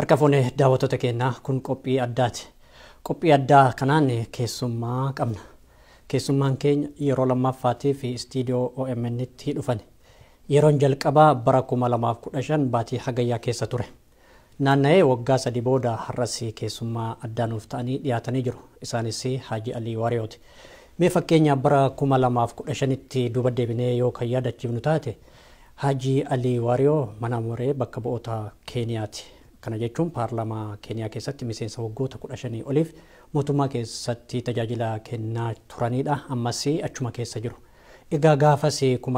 Harka fuunee daawwattoota keenyaa kun qophii addaati. Qophii addaa kanaan keessummaa qabna. Keessummaan keenya yeroo lammaffaatiif istiidiyoo OMN tti dhufan. Yeroon jalqabaa bara 2015 baatii hagayyaa keessa ture. Naanna'ee waggaa 3 booda har'as keessummaa addaa nuuf ta'anii dhiyaatanii jiru. Isaanis Haaji ALII WAARIYOoti. Mee fakkeenya bara 2015 tti duuba deebinee yoo kan yaadachiifnu taate Haaji ALII WAARIYO mana muree bakka bu'oota Keeniyaati. Kana jechuun paarlaamaa Keeniyaa keessatti miseensa waggoota 15 oliif mootummaa keessatti tajaajila kennaa turanidha. Ammas achuma keessa jiru. Egaa gaafas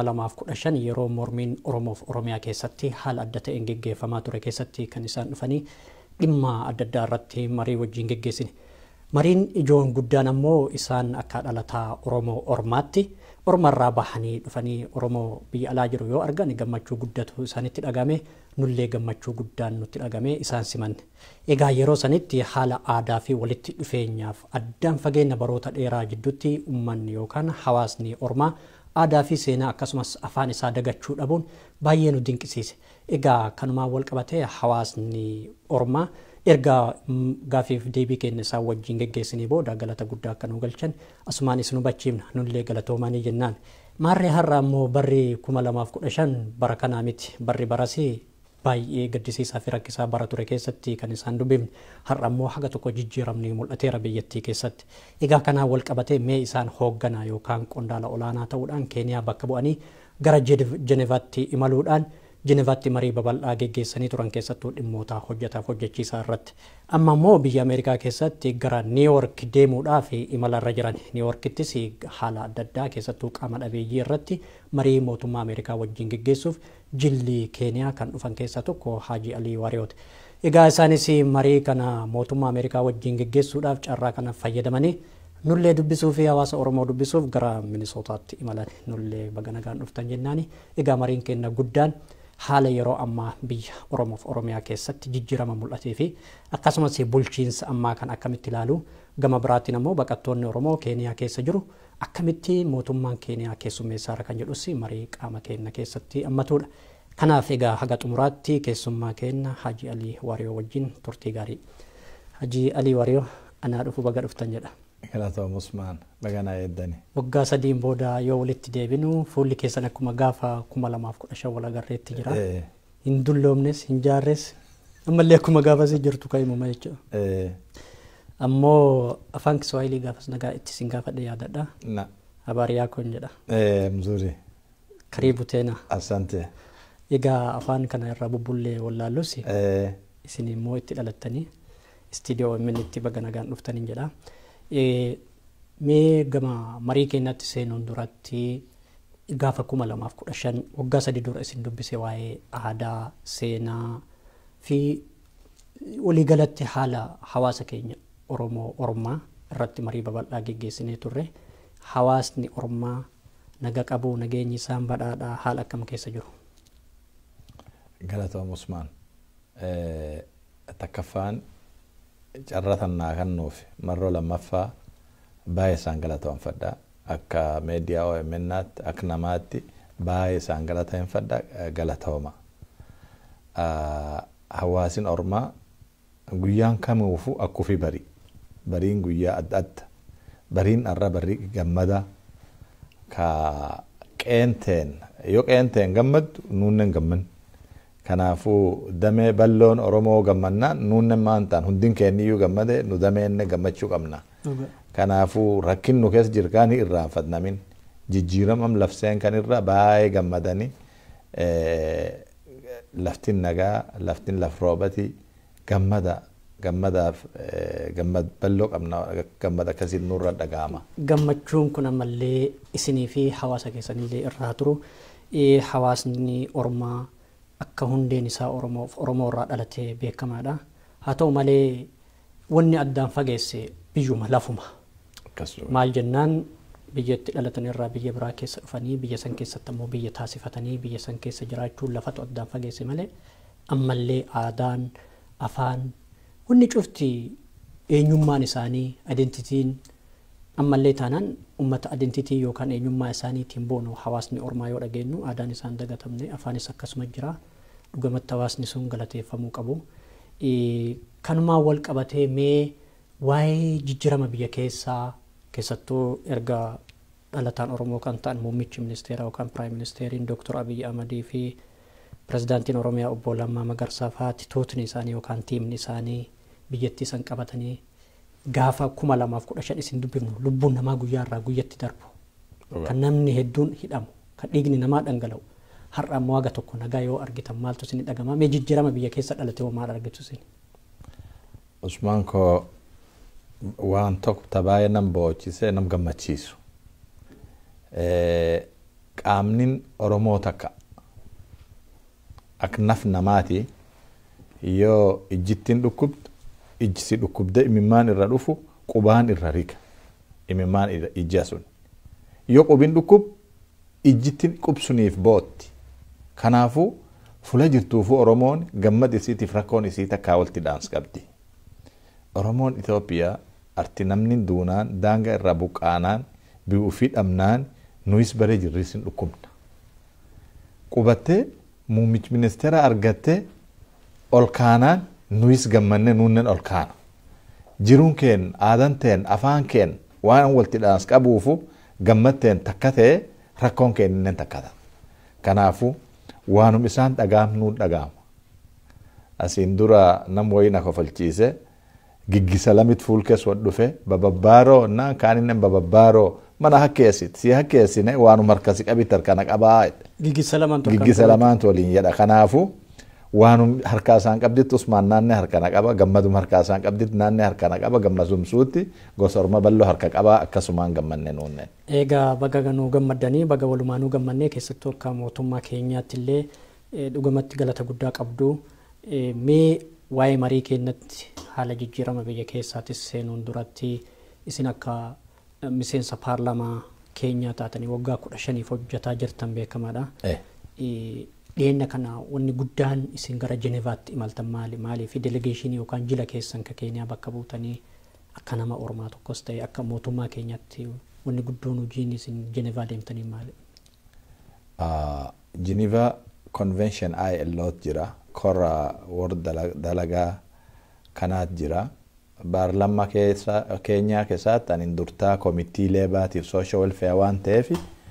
2015 yeroo mormiin Oromoof Oromiyaa keessatti haala adda ta'een geggeeffamaa ture keessatti kan isaan dhufanii dhimma adda addaa irratti marii wajjin geggeessine. Mariin ijoon guddaan ammoo isaan akka dhalataa Oromoo Ormaatti Oromarraa bahanii dhufanii Oromoo biyya alaa jiru yoo argan gammachuu guddatu isaanitti dhagame, nullee gammachuu guddaan nutti dhagame isaan simanne. Egaa yeroo sanitti haala aadaa fi walitti dhufeenyaaf addaan fageenya baroota dheeraa jidduutti uummanni yookaan hawaasni Ormaa aadaa fi seenaa akkasumas afaan isaa dagachuu dhabuun baay'ee nu dinqisiise. Egaa kanumaan wal qabatee hawaasni Ormaa erga gaafiif deebii keenya isaa wajjin geggeessinee booda galata guddaa akka nu galchan asumaan isin hubachiifna nullee galatoomanii jennaan. Maarree har'a ammoo barri 2015 bara kanaa miti. Barri barasii baay'ee gaddisiisaa fi rakkisaa bara ture keessatti kan isaan dubbifne. Har'a ammoo haga tokko jijjiiramni mul'ateera biyyattii keessatti. Egaa kanaan wal qabatee mee isaan hoogganaa yookaan qondaala olaanaa ta'uudhaan Keeniyaa bakka bu'anii gara Jenevaatti imaluudhaan Jenevaatti marii babal'aa geggeessanii turan keessattuu dhimmoota hojjetaaf hojjechiisaa irratti. Amma immoo biyya Ameerikaa keessatti gara Niiwuork deemuudhaaf imalarra jiran. Niiwuorkittis haala adda addaa keessattuu qaama dhabeeyyii irratti marii mootummaa Ameerikaa wajjin geggeessuuf jilli Keeniyaa kan dhufan keessaa tokko Haaji ALII WAARIYOoti. Egaa isaanis marii kana mootummaa Ameerikaa wajjin geggeessuudhaaf carraa kana fayyadamanii nullee dubbisuu fi hawaasa Oromoo dubbisuuf gara Minisootaatti imalan. Nullee baga nagaan dhuftan jennaani. Egaa mariin keenya guddaan haala yeroo ammaa biyya Oromoof Oromiyaa keessatti jijjiirama mul'atee fi akkasumas bulchiinsa ammaa kan akkamitti ilaalu gama biraatiin ammoo baqattoonni Oromoo Keeniyaa keessa jiru akkamitti mootummaan Keeniyaa keessummeessaara kan jedhus marii qaama keenya keessatti hammatudha. Kanaaf egaa haga xumuraatti keessummaa keenya Haaji ALII WAARIYO wajjin turtii gaarii. Haaji ALII WAARIYO anaa dhufu baga dhuftan jedha. Galatoom Usmaan baganaa eeddani. Waggaa 3 booda yoo walitti deebinu fuulli keessan akkuma gaafa 2015 wal agarreetti jira. Hin dulloomnes hin jaarres ammallee akkuma gaafasii jirtu kan himama jechuudha. Ammoo afaan Kiswahilii gaafas nagaa itti sin gaafadhe yaadadha. Habari yako jedha. Mzuri. Karibu tena. Asante. Egaa afaan kana irraa bubbullee wallaallusi. Isin immoo itti dhalattanii istiidiyoo OMN itti baga nagaan dhuftanii jedha. Mee gama marii keenyatti seenuun duratti gaafa 2015 waggaa 3 dura isin dubbise waa'ee aadaa, seenaa fi waliigalatti haala hawaasa keenya Oromoo Ormaa irratti marii babal'aa geggeessinee turre. Hawaasni Ormaa naga qabu nageenyi isaan badhaadhaa haala akkam keessa jiru? Galatoom Usmaan. Takkaffaan carratan naa kannuuf marroo lammaffaa baay'ee isaan galatoomfadha. Akka meediyaa OMN'aatti akka namaatti baay'ee isaan galatoomfadha galatooma. Hawaasin Ormaa guyyaan kamiifuu akkufi barii. Bariin guyyaa adda adda. Bariin arra barii gammada ka qeenteen yoo qeenteen gammaddu nuunnen gamman. Kanaafuu damee balloon Oromoo gammannaan nuunnen maantaan hundin keeniyyuu gammade nu dameenne gammachuu qabna. Kanaafuu rakkin nu keessa jirkaan irraanfatnamin jijjiiramam lafseen kan irra baay'ee gammadanii laftin nagaa laftin laf roobati gammadaaf gammad balloo qabna gammada akkasiin nurra dhaga'ama. Gammachuun kun ammallee isinii fi hawaasa keessanillee irraa turu. Hawaasni Ormaa akka hundeen isaa Oromoo irraa dhalatee beekamaadha. Haa ta'u malee wanni addaan fageesse biyyuma lafuma. Maal jennaan biyyatti dhalatan irraa biyya biraa keessa dhufanii biyya san keessatti ammoo biyya taasifatanii biyya san keessa jiraachuun lafatu addaan fageesse malee ammallee aadaan, afaan, wanni cufti eenyummaan isaanii, identitiin ammallee taanaan ummata identitii yookaan eenyummaa isaaniitiin boonu hawaasni Ormaa yoo dhageenyu aadaan isaan dagatamne afaanis akkasuma jira. Dhugamatti hawaasni sun galateeffamuu qabu. kanumaa wal qabatee mee waa'ee jijjiirama biyya keessattuu erga dhalataan Oromoo kan ta'an muummichi ministeeraa yookaan piraayim ministeeriin Dr. Abiy Ahmadii fi pirezidaantiin Oromiyaa obbo Lammaa Magarsaa fa'aatti tuutni isaanii yookaan tiimni isaanii biyyattii san qabatanii gaafa 2015 isin dubbifnu lubbuun namaa guyyaarraa guyyatti darbu kan namni hedduun hidhamu kan dhiigni namaa dhangala'u har'a ammoo waga tokko nagaa yoo argitan maaltu isin dhagama mee jijjiirama biyya keessa dhalate hoo maal argitu isin Usmaan ko waan tokko tabaayee nam boochisee nam gammachiisu qaamnin Oromoo takka ak naf namaati yoo ijjittiin dhukkubdu ijjisi dhukkubde imimmaan irra dhufu qubaan irra riga imimmaan ijja sun yoo qubin dhukkub ijjittiin qubsuniif bootti kanaafu fula jirtuufu Oromoon gammad isiitiif rakkoon isii takkaa walti dhaans qabdi Oromoon Itoophiyaa arti namni duunaan daanga irra buqqaanaan bi'uu fi dhabnaan nuyis bare jirrisin dhukkubna qubattee muummichi ministeera argattee ol kaanaan nuyis gammanne nunnen ol kaana jiruun keen aadan teen afaan keen waan walti dhaans qabuufu gammatteen takka ta'e rakkoon keen innen takkata kanaafu waanum isaan dhagaamnuu dhagaama asiin dura nam wayina kofalchiise giggisa lamit fuulkees wad dhufe bababbaaroo naan kaaninnen bababbaaroo mana hakkeessit si hakkeessine waanum harkasi qabit harkana qabaa giggisa lamaan toliin jedha kanaafu waanum harkaa isaan qabditti Usmaan naanne harkana qaba gammadum harkaa isaan qabditti naanne harkana qaba gammasumsuutti gosa orma ballo harka qaba akkasumaan gammanne nuunne eegaa baga ganuu gammadanii baga walumaanuu gammannee keessattuu akka mootummaa keenyaatti illee dhugumatti galata guddaa qabdu mee waa'ee marii keenyatti haala jijjiirama biyya keessaatis seenuun duratti isin akka miseensa paarlaamaa keenyaa taatanii waggaa 15 hojjetaa jirtan beekamaadha dhiyeenya kana wanni guddaan isin gara Jenevaatti imaltan maali fi delegeeshinii yookaan jila keessan ka Keeniyaa bakka buutanii akka nama Oromaa tokkos ta'e akka mootummaa keenyaatti wanni guddoon hojiin isin Jenevaa deemtanii maali? Geneva Convention ILO jira korra warra dalagaa kanaat jira baarlammaa Keenyaa keessatti anin durtaa komitii leebaatiif social welfare waan ta'eef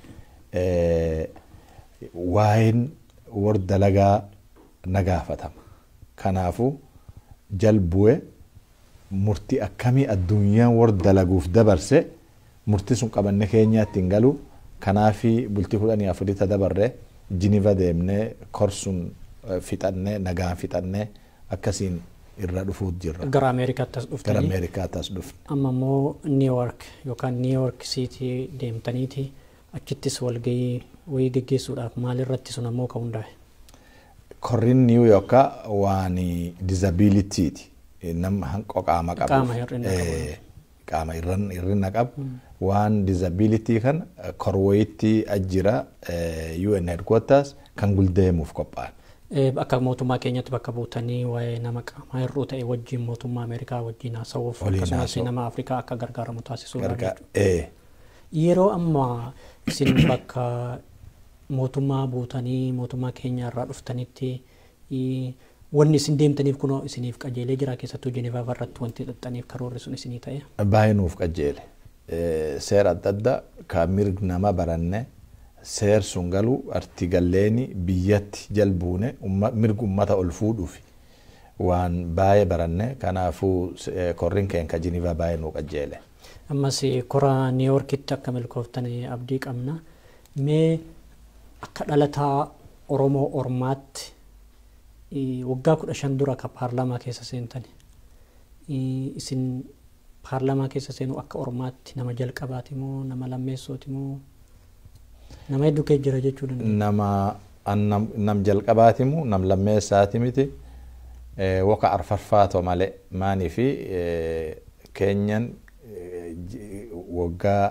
waa'een warra dalagaa nagaafatama kanaafu jalbu'e murtii akkamii addunyaan warra dalaguuf dabarse murtii sun qabanne Keenyaatti hin galu kanaafi bultii 14 dabarre Geneva deemnee korsun fixannee nagaan fixannee akkasiin irra dhufuut jirra. Gara Ameerikaatti as dhuftanii? Gara Ameerikaatti as dhufne. Amma immoo New York yookaan New York City deemtaniiti achittis walgahii wayii geggeessuudhaaf maalirratti sun ammoo ka hundaa'e? Korriin New York waan disabilityiti. Nama hanqoo qaama qabu. Qaama hir'ina qabu. Qaama hir'ina qabu. Waan disability kan korwayitti ajjira UN headquarters kan guldeemuuf qophaa'an. Akka mootummaa keenyatti bakka buutanii waa'ee nama qaama hir'uu ta'e wajjin mootummaa Ameerikaa wajjin haasawuuf akkasumas nama Afrikaa akka gargaaramu taasisuudha. Yeroo ammaa isin bakka mootummaa buutanii mootummaa keenya irraa dhuftanitti wanni isin deemtaniif kunoo isiniif qajeelee jira keessattuu Jenevaa irratti wanti xaxxaniif karoorri sun isinii ta'e? Baay'ee nuuf qajeele. Seera adda addaa kan mirga nama baranne seer sun galu artigalleeni biyyatti jalbuune mirga ummata ol fuudhuuf waan baay'ee baranne kanaafuu korriin keenya Jenevaa baay'ee nuuf qajeele. Ammas kora New Yorkitti akka milkooftanii abdii qabna. Mee akka dhalataa Oromoo Ormaatti waggaa 15 dura ka paarlaamaa keessa seentani isin paarlaamaa keessa seenuu akka Ormaatti nama jalqabaati moo nama lammeessooti moo nama hedduu kee jira jechuu dandeenya? Nam jalqabaati moo nam lammeessaati miti waka arfarfaato malee maanii fi Keenyan waggaa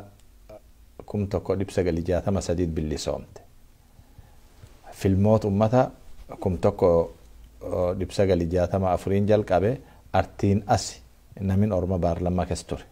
1963 bilisoomte. Filmoota ummata 1964 jalqabe artiin asi namin Oromoo paarlaamaa keessa ture.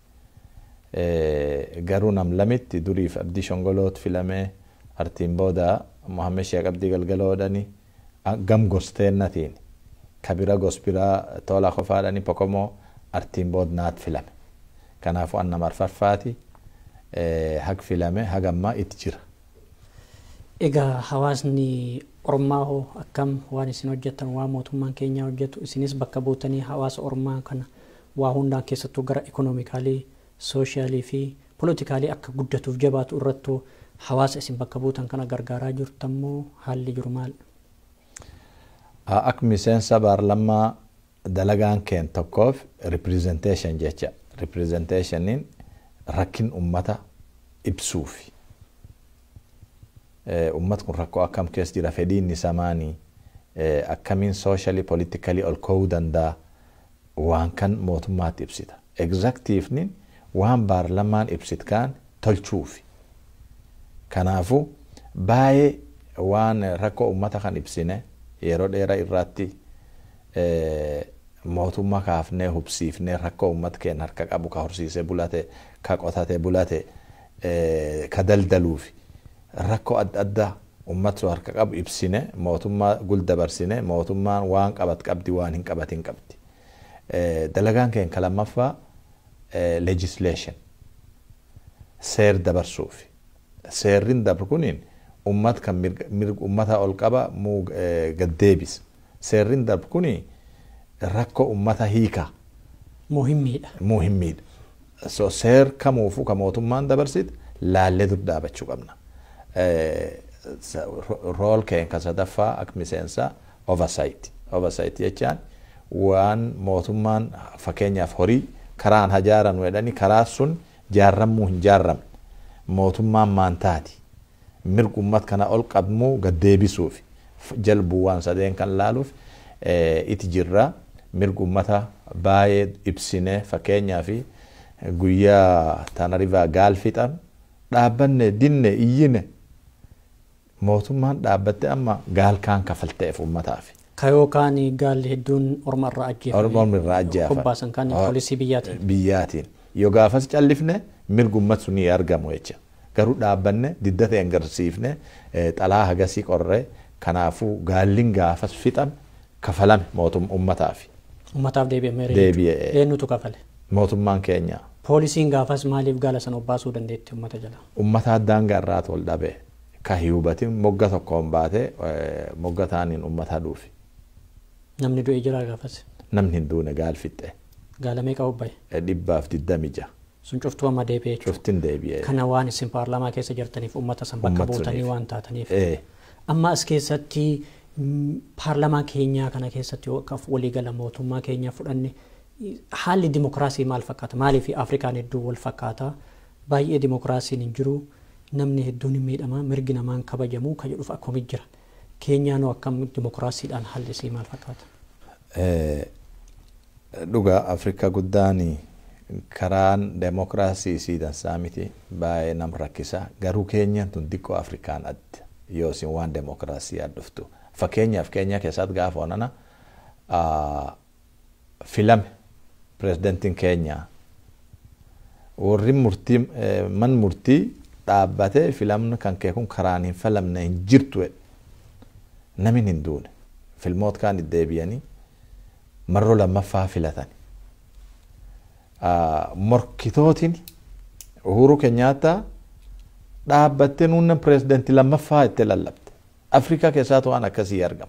Garuu nam lamitti duriif Abdii Shongoloot filamee artiin booda Mohammed Sheekh Abdii Galgaloodhani gam gosteennatiin kabira gospira tola qofaadhani pokomoo artiin boodnaat filame kanaafu anna marfarfaati haq filame hagamma itti jira. Egaa hawaasni Oromaa hoo akkam waan isin hojjettan waa mootummaan keenya hojjetu isinis bakka buutanii hawaasa Oromaa kana waa hundaan keessattuu gara ekonomikaalii, soosiyaalii fi politikaalii akka guddatuuf jabaatu irrattuu hawaasa isin bakka buutan kana gargaaraa jirtammoo haalli jiru maal? Akka miseensa paarlamaa dalagaan keen tokkoof representation jecha representationiin rakkin ummata ibsuufi. Ummat kun rakkoo akkam keessa jira fedhiin isaa maanii akkamiin socially politically ol ka'uu danda'a waan kan mootummaatti ibsita. Exactiifni waan paarlamaan ibsitkaan tolchuufi. Kanaafu baay'ee waan rakkoo ummata kan ibsine yeroo dheeraa irratti mootummaa kaafnee hubsiifnee rakkoo ummata keenya harka qabu ka horsiisee bulate ka qotate bulate ka daldaluufi. Rakkoo adda addaa ummatu harka qabu ibsine mootummaa guldabarsine mootummaan waan qabat qabdi waan hin qabatin qabdi. Dalagaan keenya kalamaffaa legislation seer dabarsuufi. Seerrin dabru kuniin ummat kan ummata ol qaba muu gaddeebis. Seerrin dabru kuni rakkoo ummata hiika. Muhimmiidha. So seer kamuufu ka mootummaan dabarsit laallee dur dhaabachuu qabna. Rool keenya kan sadaffaa akka miseensa oversight. Oversight jechaan waan mootummaan fakkeenyaaf horii karaan hajaaran wedhani karaa sun jaarramuu hin jaarramne. Mootummaan maantaati. Mirga ummat kana ol qabmuu gaddeebisuufi jalbuu waan sadeen kan laaluuf itti jirra. Mirga ummata baay'ee ibsine fakkeenyaafi guyyaa Tanarivaa gaalfixan dhaabbanne dinne iyyine mootummaan dhaabbatte amma gaalkaan kafalteef ummataaf. Kayookaan gaalli hedduun Oromoo irraa ajjeefame. Oromoo irraa ajjeefame. Hobbaasan kan poolisii biyyaatiin. Biyyaatiin. Yoo gaafas callifne mirga ummat sunii argamu jecha. Garuu dhaabbanne didda ta'e agarsiifne xalaa hagasii qorree kanaafuu gaalliin gaafas fixan kafalame ummataaf. Ummataaf deebi'amee eenyutu kafale? Mootummaan keenya. Poolisiin gaafas maaliif gaala sana obbaasuu dandeetti ummata jala? Ummata addaan gaarraa tol dhabe ka hiubatin mogga tokkoon baate mogga taaniin ummata dhuufi. Namni du'e jira gaafas? Namni hin duune gaal fixxe. Gaala meeqa obbaye? 126. Sun cuftuu amma deebi'ee jechuudha. Cuftiin deebi'ee. Kana waan isin paarlaamaa keessa jirtaniif ummata san bakka buutanii waan taataniif. Amma as keessatti paarlaamaa keenyaa kana keessatti yoo akka waliigala mootummaa keenyaa fudhanne haalli dimokiraasii maal fakkaata? Maaliif Afrikaan hedduu wal fakkaata? Baay'ee dimokiraasiin hin jiru. Namni hedduun hin miidhama. Mirgi namaan kabajamu kan jedhuuf akkamitti jira? Keenyaanoo akkam dimokiraasiidhaan haalli isii maal fakkaata? Dhugaa Afrikaa guddaanii karaan demokraasii siidansaa miti baay'ee nam rakkisa. Garuu keenyaan tun xiqqoo Afrikaan adda yoo isin waan demokraasii adduftu. Fakkeenyaaf keenya keessatti gaafa onana filame pirezidentiin keenya warri murtii man murtii dhaabbatee filamni kan kee kun karaan hin falamne hin jirtu namni hin duune filmoota kaan itti deebi'anii marroo lammaffaa filatan. Morkitootiin Uhuru Kenyaattaa dhaabbattee nuunna pirezidentii lammaffaa itti lallabte. Afrikaa keessatti waan akkasii argama.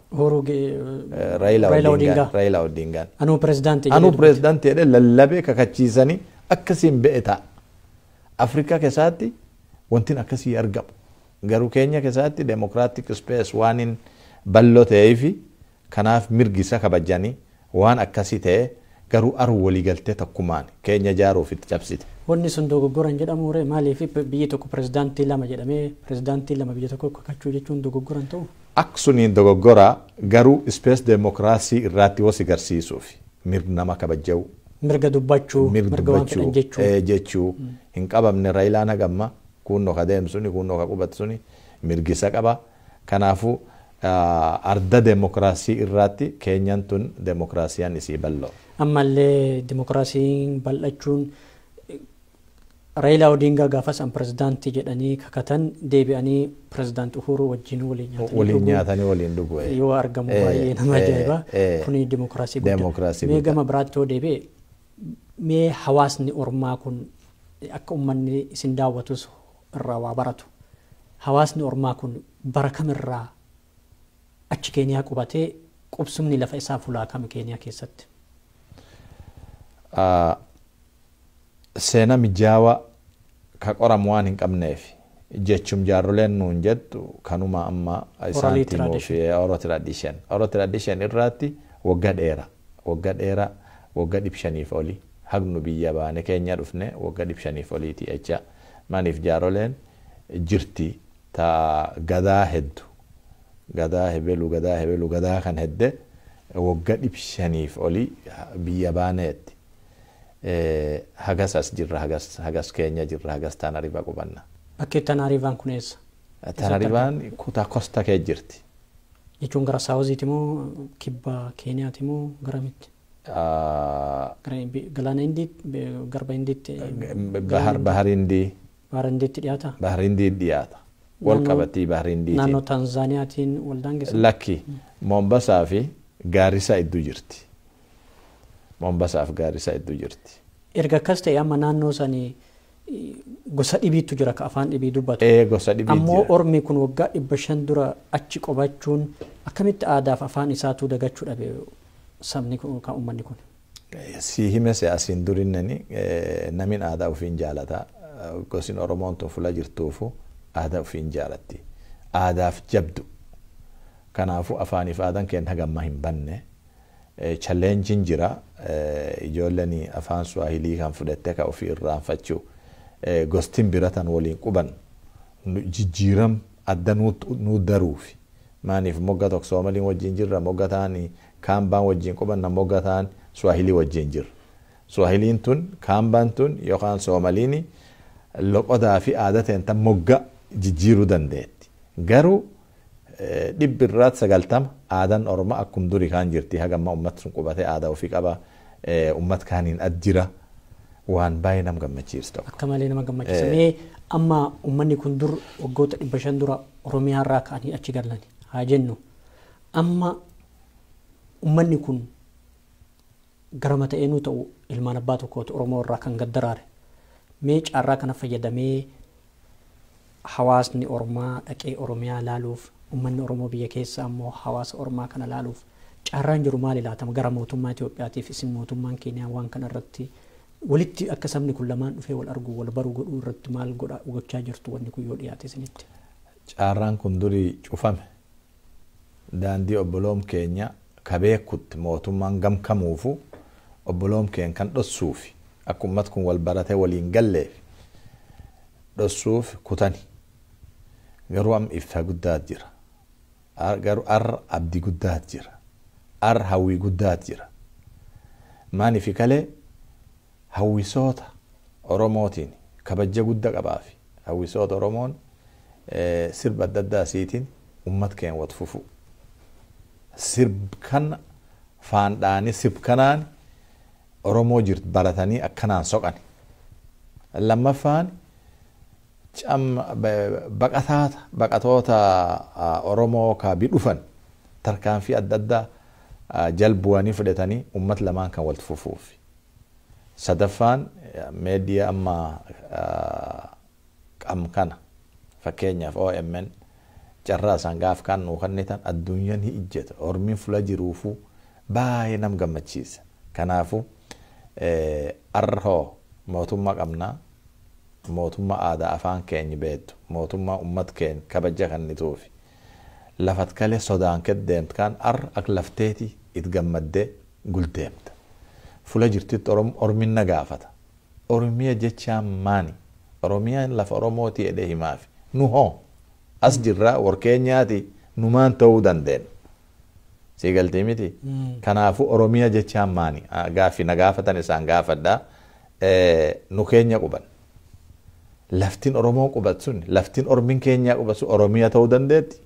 Raila Odingaan. Anuu pirezidaantii jedhee lallabee kakachiisanii akkasiin be'e ta'a. Afrikaa keessatti wantin akkasii argamu. Garuu keenya keessatti democratic space waan hin bal'oo ta'eefi kanaaf mirgi isa kabajanii waan akkasii ta'e garuu aruu waliigaltee tokkummaan keenya ijaaruuf itti cabsite. Wanni sun dogoggoran jedhamu ree maaliif biyyi tokko pirezidaantii lama jedhamee pirezidaantii lama biyya tokko kakachuu jechuun dogoggoran ta'u? Akkasuniin dogoggora garuu space demokiraasii irratti wasi garsiisuuf mirga nama kabajuu. Mirga dubbachuu. Mirga waan fedhan jechuu. Hin qabamne Raayilaan hagamma kunnoo ka deemsuni kunnoo ka qubatu suni mirgisa qaba. Kanaafuu arda demokiraasii irratti keenyan tun demokiraasiyaan isii bal'oo. Ammallee demokiraasiin bal'achuun Raila Odinga gaafas an pirezidaantii jedhanii kakatan deebi'anii pirezidaanti Uhuru wajjin waliin nyaatanii waliin dhuguu yoo argamu baay'ee nama ajaa'iba. Kuni dimokiraasii guddaa. Mee gama biraatti yoo deebi'e mee hawaasni ormaa kun akka uummanni isin daawwatus irraa waa baratu. Hawaasni ormaa kun bara kamirraa achi Keeniyaa qubatee qubsumni lafa isaa fulaa kam Keeniyaa keessatti? Seena mijaawaa ka qoramu waan hin qabneef jechum jaarroleen nuun jettu kanuma amma isaan timuu fi oral tradition irratti waggaa dheeraa waggaa 500 olii hagnu biyya baane Keenya dhufne waggaa 500 oliiti jecha maaniif jaarroleen jirti ta gadaa heddu gadaa hebelu gadaa kan hedde waggaa 500 olii biyya baaneetti hagas as jirra hagas Keenya jirra hagas Tanariva qubanna. Bakki Tanarivaan kun eessa? Tanarivaan kutaa Kosta kee jirti. Jechuun gara Saawuziiti moo kibba Keeniyaati moo garamitti? Galaana Indiitti garba Indiitti? Bahar Indii. Bahar Indiitti dhiyaata? Bahar Indii dhiyaata. Wal qabatii Bahar Indiitiin. Naannoo Tanzaaniyaatiin wal daangessa? Lakki Mombaasaa fi Gaarisaa iddoo jirti. Mombaasaaf Gaarisaa iddoo jirti. Erga akkas ta'e amma naannoo sanii gosa dhibiitu jira ka afaan dhibii dubbatu. Gosa dhibii jira. Ammoo ormi kun waggaa 500 dura achi qubachuun akkamitti aadaaf afaan isaatu dagachuu dhabe sabni kun kan uummanni kun? Si himese asiin durinnani namin aadaa ofiin jaalata. Gosin Oromoon tun fuula jirtuufu aadaa ofiin jaalatti. Aadaaf jabdu. Kanaafuu afaaniif aadaan keenya hagamma hin banne. Challenging jira ijoolleen afaan Swahilii kan fudhatte ka ofii irraanfachuu gostiin biratan waliin quban jijjiiram adda nu daruufi maaniif mogga tokko Soomaliin wajjin jirra mogga ta'anii Kaambaan wajjin qubanna mogga ta'an Swahilii wajjin jirra. Swahiliin tun Kaambaan tun yookaan Soomaliin loqodaa fi aadaa ta'een mogga jijjiiruu dandeetti. Garuu dhibbirraat 90 aadaan Oromoo akkum durii kan jirti hagamma uummat sun qubatee aadaa ofii qaba uummat kaaniin jira waan baay'ee nama gammachiisu. Akka malee nama gammachiisa. Mee amma uummanni kun dur waggoota 500 dura Oromiyaa irraa ka'anii achi galan haa jennu amma uummanni kun garama ta'eenuu ta'u ilmaan abbaa tokkooti Oromoo irraa kan gaddaraare mee caarraa kana fayyadamee hawaasni Oromaa dhaqee Oromiyaa laaluuf uummanni Oromoo biyya keessa ammoo hawaasa Oromaa kana laaluuf caarraan jiru maali laatama gara mootummaa Itoophiyaatiif isin mootummaan Keeniyaa waan kana irratti walitti akka sabni kun lamaan dhufee wal argu wal baruu godhuu irratti maal gochaa jirtu wanni kun yoo dhiyaate isinitti? Caarraan kun durii cufame daandii obboloom keenya kabeekutti mootummaan gamkamuufu obboloom keenya kan dhossuufi akka uummat kun wal baratee waliin galleef dhossuuf kutani. Garuu am ifa guddaat jira. Garuu abdii guddaat jira. Hawwii guddaat jira. Maaniif kalee hawwisoota Oromootiin kabajja guddaa qabaafi. Hawwisoota Oromoon sirba adda addaa isiitiin uummat keenya wal fufu. Sirba faandhaanii sirba kanaan Oromoo jirtu baratanii akkanaan soqan. Lammaffaan baqatoota Oromoo kaabii dhufan tarkaanfii adda addaa jalbuwanii fudhatanii uummat lamaan kan wal fufuuf. Sadaffaan meediyaa amma kana fakkeenyaaf OMN carraa isaan gaaf kan nuu kennitan addunyaan ni ijjeta Oromiin fuula jiruufu baay'ee nam gammachiisa. Kanaafuu arhoo mootummaa qabnaa. Mootummaa aadaa afaan keenya beektu mootummaa uummat keenya kabaja kannituufi lafat kalee sodaan keddeemtu kan akka lafteeti itti gammaddee guldeemta. Fuula jirtitti Oromiin na gaafata. Oromiyaa jechaan maani? Oromiyaan lafa Oromooti jedhee himaafi. Nu hoo as jirraa warkeenyaati numaan ta'uu dandeenya. Si galtii miti? Kanaafuu Oromiyaa jechaan maani? Gaaffii na gaafatan isaan gaafadhaa nu keenya quban. Laftiin Oromoo qubat sun laftiin Oromiin Keenyaa qubat sun Oromiyaa ta'uu dandeetti.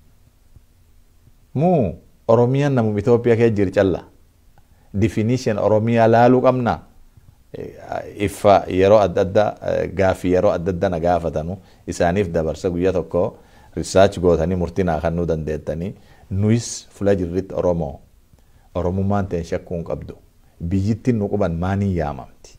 Muu Oromiyaan namum Itoophiyaa kee jiru calla. Definition Oromiyaa laaluu qabna. ifa yeroo adda gaaffii yeroo adda na gaafatanu isaaniif dabarsa guyyaa tokko research gootanii murtii naa kennuu dandeettanii nuyis fula jirritti Oromummaan ta'e shakkuun qabdu biyyittiin nu quban maanii yaamamti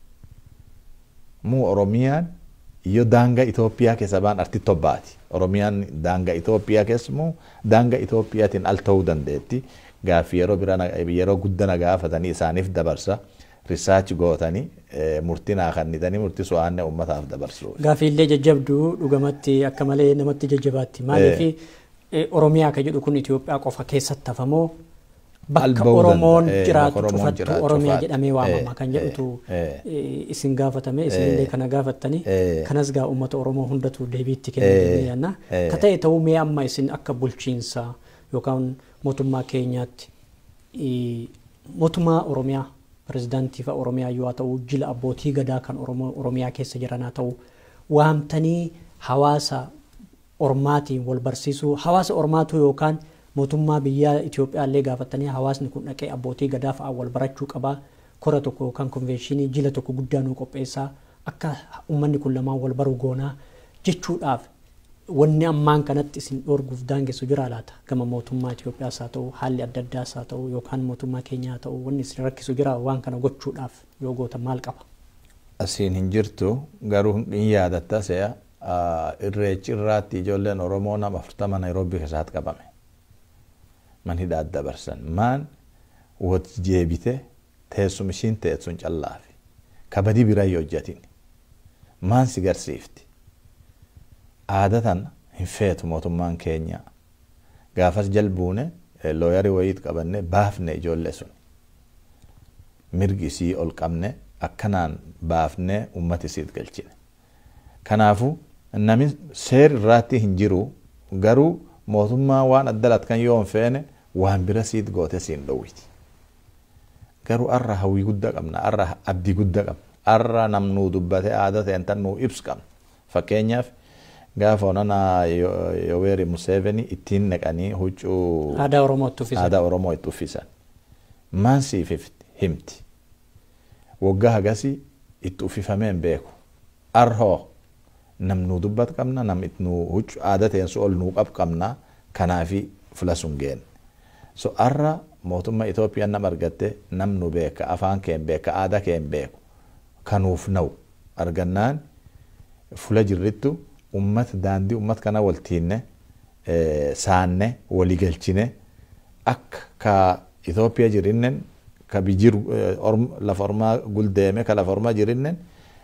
mu Oromiyaan iyo daanga Itoophiyaa keessa baan arti tobbaati Oromiyaan daanga Itoophiyaa keessumoo daanga Itoophiyaatiin al ta'uu dandeetti gaaffii yeroo guddana gaafatanii isaaniif dabarsa research gootanii murtii naa kennitanii murtii su'aanne ummataaf dabarsu. Gaaffiilee jajjabduu dhugamatti akka malee namatti jajjabaatti maaliif Oromiyaa ka jedhu kun Itoophiyaa qofa keessatti hafamoo bakka Oromoon jiraatu cufattu Oromiyaa jedhamee waamama kan jedhutu isin gaafatame isinillee kana gaafattanii kanas gaa uummata Oromoo hundatu deebiitti kennanii yanna ka ta'e ta'uu mee amma isin akka bulchiinsa yookaan mootummaa keenyaatti mootummaa Oromiyaa pirezidaantii fa Oromiyaa yoo ta'u jila abbootii gadaa kan Oromiyaa keessa jiran ta'u waamtanii hawaasa Ormaatiin wal barsiisuu hawaasa Ormaatu yookaan mootummaa biyya Itoophiyaa illee gaafatanii hawaasni kun dhaqee abbootii gadaa fa'a wal barachuu qaba kora tokko yookaan konvenshinii jila tokko guddaa nu qopheessaa akka uummanni kun lamaan wal baru goonaa jechuudhaaf wanni ammaan kanatti isin dhorguuf daangessu jira laata gama mootummaa Itoophiyaas haa ta'u haalli adda addaas haa ta'u yookaan mootummaa keenyaa haa ta'u wanni isin rakkisu jira waan kana gochuudhaaf yoo goota maal qaba? Asiin hin jirtu garuu hin yaadatta se'a irreechi irraatti ijoolleen Oromoo nama 40 Naayiroobii keessatti qabame. Man hidhaa adda barsan maan wot jeebite teessum ishiin teessuun callaafi kabadii biraa yoo hojjetin maan si garsiifti aadatan hin feetu mootummaan keenya gaafas jalbuune looyari wayiit qabanne baafne ijoollee sun mirgi isii ol qabne akkanaan baafne ummati isiit galchine kanaafu namni seer irraatti hin jiru garuu mootummaa waan addalat kan yoo hin feene waan bira siit goote siin dhowwiti garuu arra hawwii guddaa qabna arra abdii guddaa qabna arra namnuu dubbate aadaa ta'een tan nuu ibsu qabna fakkeenyaaf gaafa onana Yoweri Museveni ittiin naqanii huccuu aadaa Oromoo itti uffisan maan siif himti waggaa hagasi itti uffifameen beeku arhoo namnuu dubbat qabna nam itnuu huccuu aadaa ta'een su ol nuu qabna kanaafi filasun geen so arra mootummaa Itoophiyaan nam argatte namnu beeka afaan keen beeka aadaa keen beeku kanuuf na'u argannaan fula jirrittu ummat daandii ummat kana waltiinne saanne walii galchine akka Itoophiyaa jirinnen ka bijir lafa ormaa guldeeme ka lafa ormaa jirinnen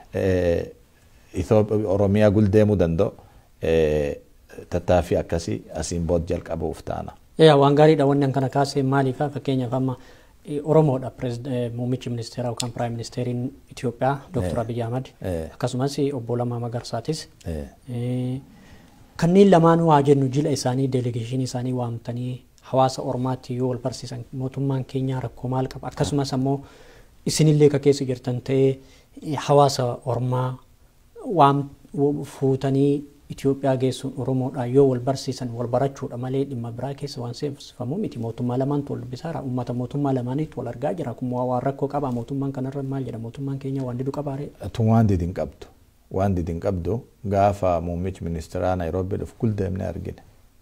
Oromiyaa guldeemuu danda'u tattaaffii akkasii asiin bood jalqabuuf taana. Waan gaariidha wanni kana kaasee maaliif fakkeenyaaf amma Oromoodha muummichi ministeeraa yookaan piraayim ministeeriin Itoophiyaa Dr. Abiy Ahmad akkasumas obbo Lammaa Magarsaatis kanneen lamaanuu haa jennu jila isaanii deelegeeshinii isaanii waamtanii hawaasa Ormaatti yoo wal barsiisan mootummaan keenya rakkoo maal qaba akkasumas ammoo isinillee ka keessa jirtan ta'ee hawaasa Ormaa waan fuutanii Itoophiyaa geessuun Oromoodha yoo wal barsiisan wal barachuudha malee dhimma biraa keessa waan seeffamu miti mootummaa lamaan wal bisaara uummata mootummaa lamaaniitu wal argaa jira kun waan rakkoo qaba mootummaan kanarra maal jedha mootummaan keenya waan didu qabaare tun waan didin qabdu gaafa muummichi ministeeraa Naayiroobii dhufu guldeemne argine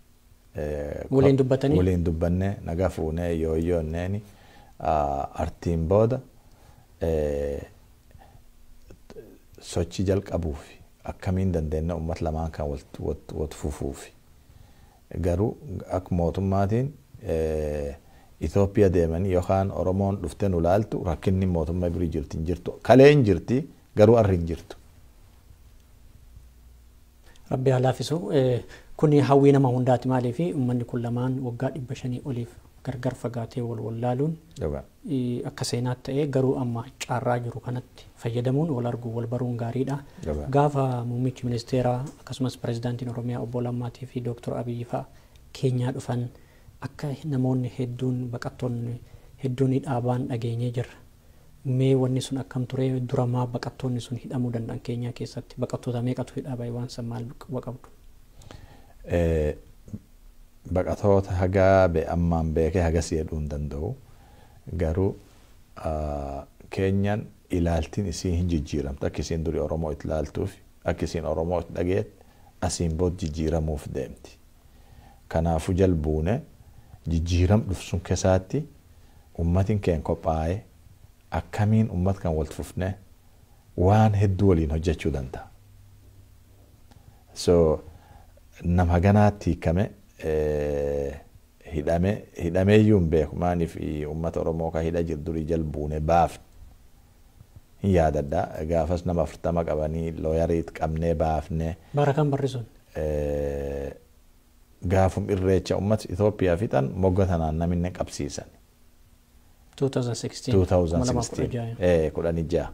waliin dubbanne nagaa fuunee yoo neeni artiin booda sochii jalqabuufi akkamiin dandeenya ummat lamaan kan wal fufuufi garuu akka mootummaatiin Itoophiyaa deemanii yookaan Oromoon dhuftee nu laaltu rakkinni mootummaa birii jirtu kalee hin jirti garuu arri hin jirtu. Rabbi haa laafisu kun hawwii nama hundaati maaliif uummanni kun lamaan waggaa 500 oliif gargar fagaatee wal wallaaluun akka seenaatti ta'ee garuu amma caarraa jiru kanatti fayyadamuun wal arguu wal baruun gaariidha. Gaafa muummichi ministeeraa akkasumas pirezidaantiin Oromiyaa obbo Lammaatii fi Dr. Abiy fa'a Keenyaa dhufan akka namoonni hedduun baqattoonni hedduun dhaabaan dhageenyee jirra. Mee wanni sun akkam ture duramaa baqattoonni sun hidhamuu danda'an Keenyaa keessatti baqattoota meeqatu hidhaa waan san maal qabdu? Baqattoota hagaa ammaan beekee hagas jedhuu hin danda'u garuu Keenyaan ilaaltiin isii hin jijjiiramtu akka isiin durii Oromoo itti ilaaltuuf akka isiin Oromoo itti dhageet asiin bood jijjiiramuuf deemti. Kanaafuu jalbuune jijjiiram dhufsun keessaatti ummatiin keenya qophaa'ee akkamiin ummat kan walitti fufnee waan hedduu waliin hojjechuu danda'a. So nama ganaatti hiikame hidhamee iyyuu hin beeku maaniif ummata Oromoo ka hidha jiru durii jalbuune baafne hin yaadadha. Gaafas nama 40 qabanii looyariit qabnee baafne. Bara kam barri sun? Gaafum irreecha ummata Itoophiyaa fixan mogga tanaan namni qabsiisan. 2016. Kudhan ijaa.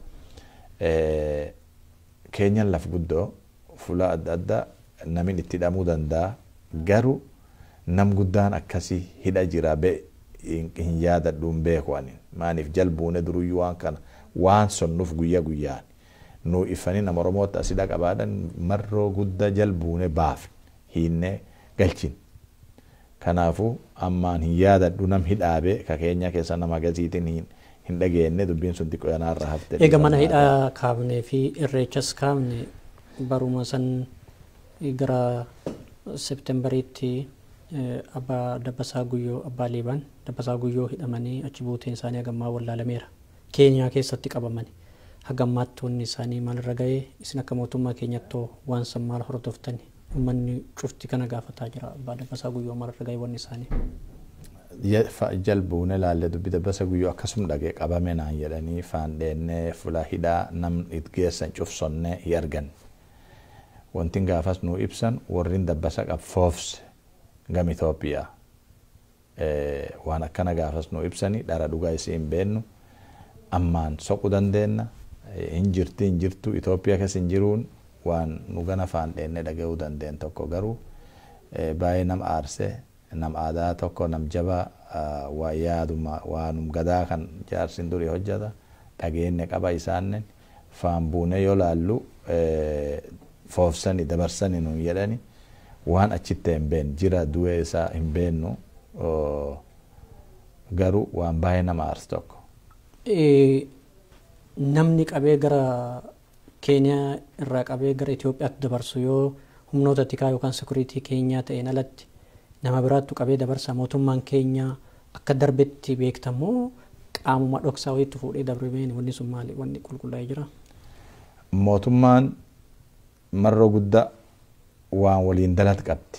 Keenyan laf guddoo fuula adda addaa namni itti hidhamuu danda'a. Garuu nam guddaan akkasii hidha jira hin yaadadhu hin beeku ani. Maaniif jalbuune duruyyuu waan kana waan sonnuuf guyyaa guyyaan. Nu ifanii nama Oromootti asidha qabaadhan marroo guddaa jalbuune baaf hinnee galchin. Kanaafuu ammaan hin yaadadhu nam hidhaabe ka keenya keessa nama gasiitiin hin dhageenne dubbiin sun xiqqoo yanaarra hafte. Egaa mana hidhaa kaafnee fi irreechas kaafne baruma san gara Septemberiitti abbaa Dabbasaa Guyyoo abbaa Liibaan Dabbasaa Guyyoo hidhamanii achi buuteen isaanii hagammaa wallaalameera. Keenyaa keessatti qabamani. Hagammaattoonni isaanii maalirra ga'ee isin akka mootummaa keenyattoo waan san maal hordoftani? Uummanni cufti kana gaafataa jira abbaa Dabbasaa Guyyoo maalirra ga'ee wanni isaanii? Jalbuune laalle dubbi Dabbasaa Guyyoo akkasum dhagee qabame naan jedhanii faandheennee fuula hidhaa nam it geessan cufsonnee hin arganne. Wanti gaafas nu ibsan warrin Dabbasaa qabfoofse gam Itoophiyaa waan akkana gaafas nu ibsani dhara dhugaa isii hin beennu ammaan soquu dandeenna hin jirtu Itoophiyaa keessa hin jiruun waan nu gana faandheennee dhaga'uu dandeen tokko garuu baay'ee nam aarsee nam aadaa tokko nam jabaa waa yaaduma waanum gadaa kan jaarsin durii hojjeta dhageenne qaba isaannen faan buune yoo laallu foofsani dabarsani nu jedhani waan achitti hin been jira du'ee isaa hin beennu garuu waan baay'ee nama aarsu tokko. Namni qabee gara Keeniyaa irraa qabee gara Itoophiyaatti dabarsu yoo humnoota tikaa yookaan sekuriitii keenyaa ta'een alatti nama biraattu qabee dabarsa mootummaan keenya akka darbetti beektamoo qaamuma dhoksaa wayiitti fuudhee darbeen wanni sun maali wanni qulqullaa'ee jira? Mootummaan marroo guddaa waan waliin dalat qabdi.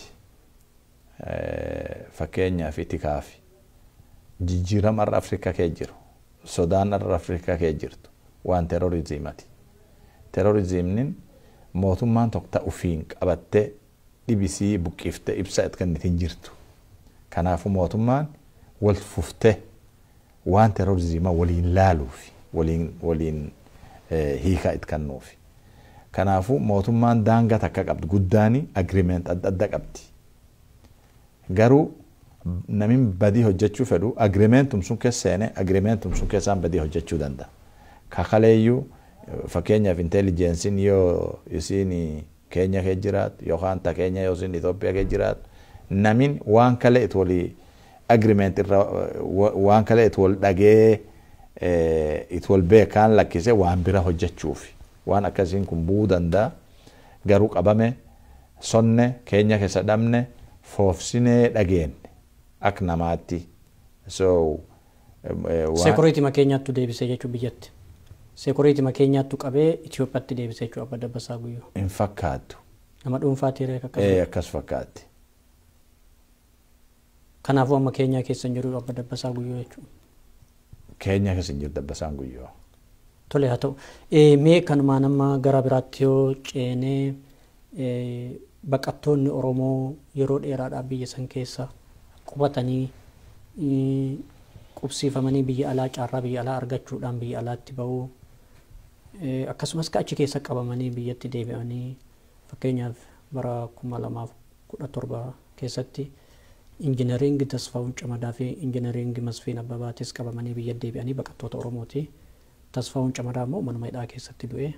Fakkeenyaaf tikaaf jijjiirama arra Afrikaa kee jiru sodaan arra Afrikaa kee jirtu waan terrorizimati. Terrorizimnin mootummaan tokko ta'uufiin qabattee dhibisii buqqiftee ibsa itkannitiin jirtu. Kanaafuu mootummaan wal fuftee waan terrorizima waliin laaluufi waliin hiika itkannuufi. Kanaafuu mootummaan daangaa takka qabdu guddaani agreement adda adda qabdi. Garuu namin badii hojjechuu fedhu agreementum sun keesseene agreementum sun keessaan badii hojjechuu danda'a. Kakaleeyyuu fakkeenyaaf intelligensiin yoo isiin Keenya kee jiraatu yookaan ta Keenya yoo isin Itoophiyaa kee jiraatu namin waan kale it walii agreement irra waan kale it wal dhagee it wal beekaan lakkise waan bira hojjechuufi waan akkasiin kun bu'uu danda'a. Garuu qabame sonne Keenya keessa dhabne foofsinee dhageenne akka namaatti. So security keenyaattu deebisee jechuu biyyatti. Security keenyaattu qabee Itoophiyaatti deebisee jechuu abba Dabbasaa Guyyoo. Hin fakkaatu. Nama dhuunfaatti akkasuma. Akkas fakkaatti. Kanaafuu amma Keenyaa keessa hin jiru abba Dabbasaa Guyyoo jechuudha. Keenyaa keessa hin jiru Dabbasaan Guyyoo. Tole haa ta'u. Mee kanumaa nama gara biraatti yoo ceenee baqattoonni Oromoo yeroo dheeraadhaaf biyya san keessa qubatanii qubsiifamanii biyya alaa carraa biyya alaa argachuudhaan biyya alaatti bahuu akkasumas achi keessa qabamanii biyyatti deebi'anii fakkeenyaaf bara 2017 keessatti injiineriingi Tasfaa'uun Camadaa fi injiineriingi Masfiin Abbabaatis qabamanii biyya deebi'anii baqattoota Oromooti. Tasfaa'uun Camadaa immoo manuma hidhaa keessatti du'e.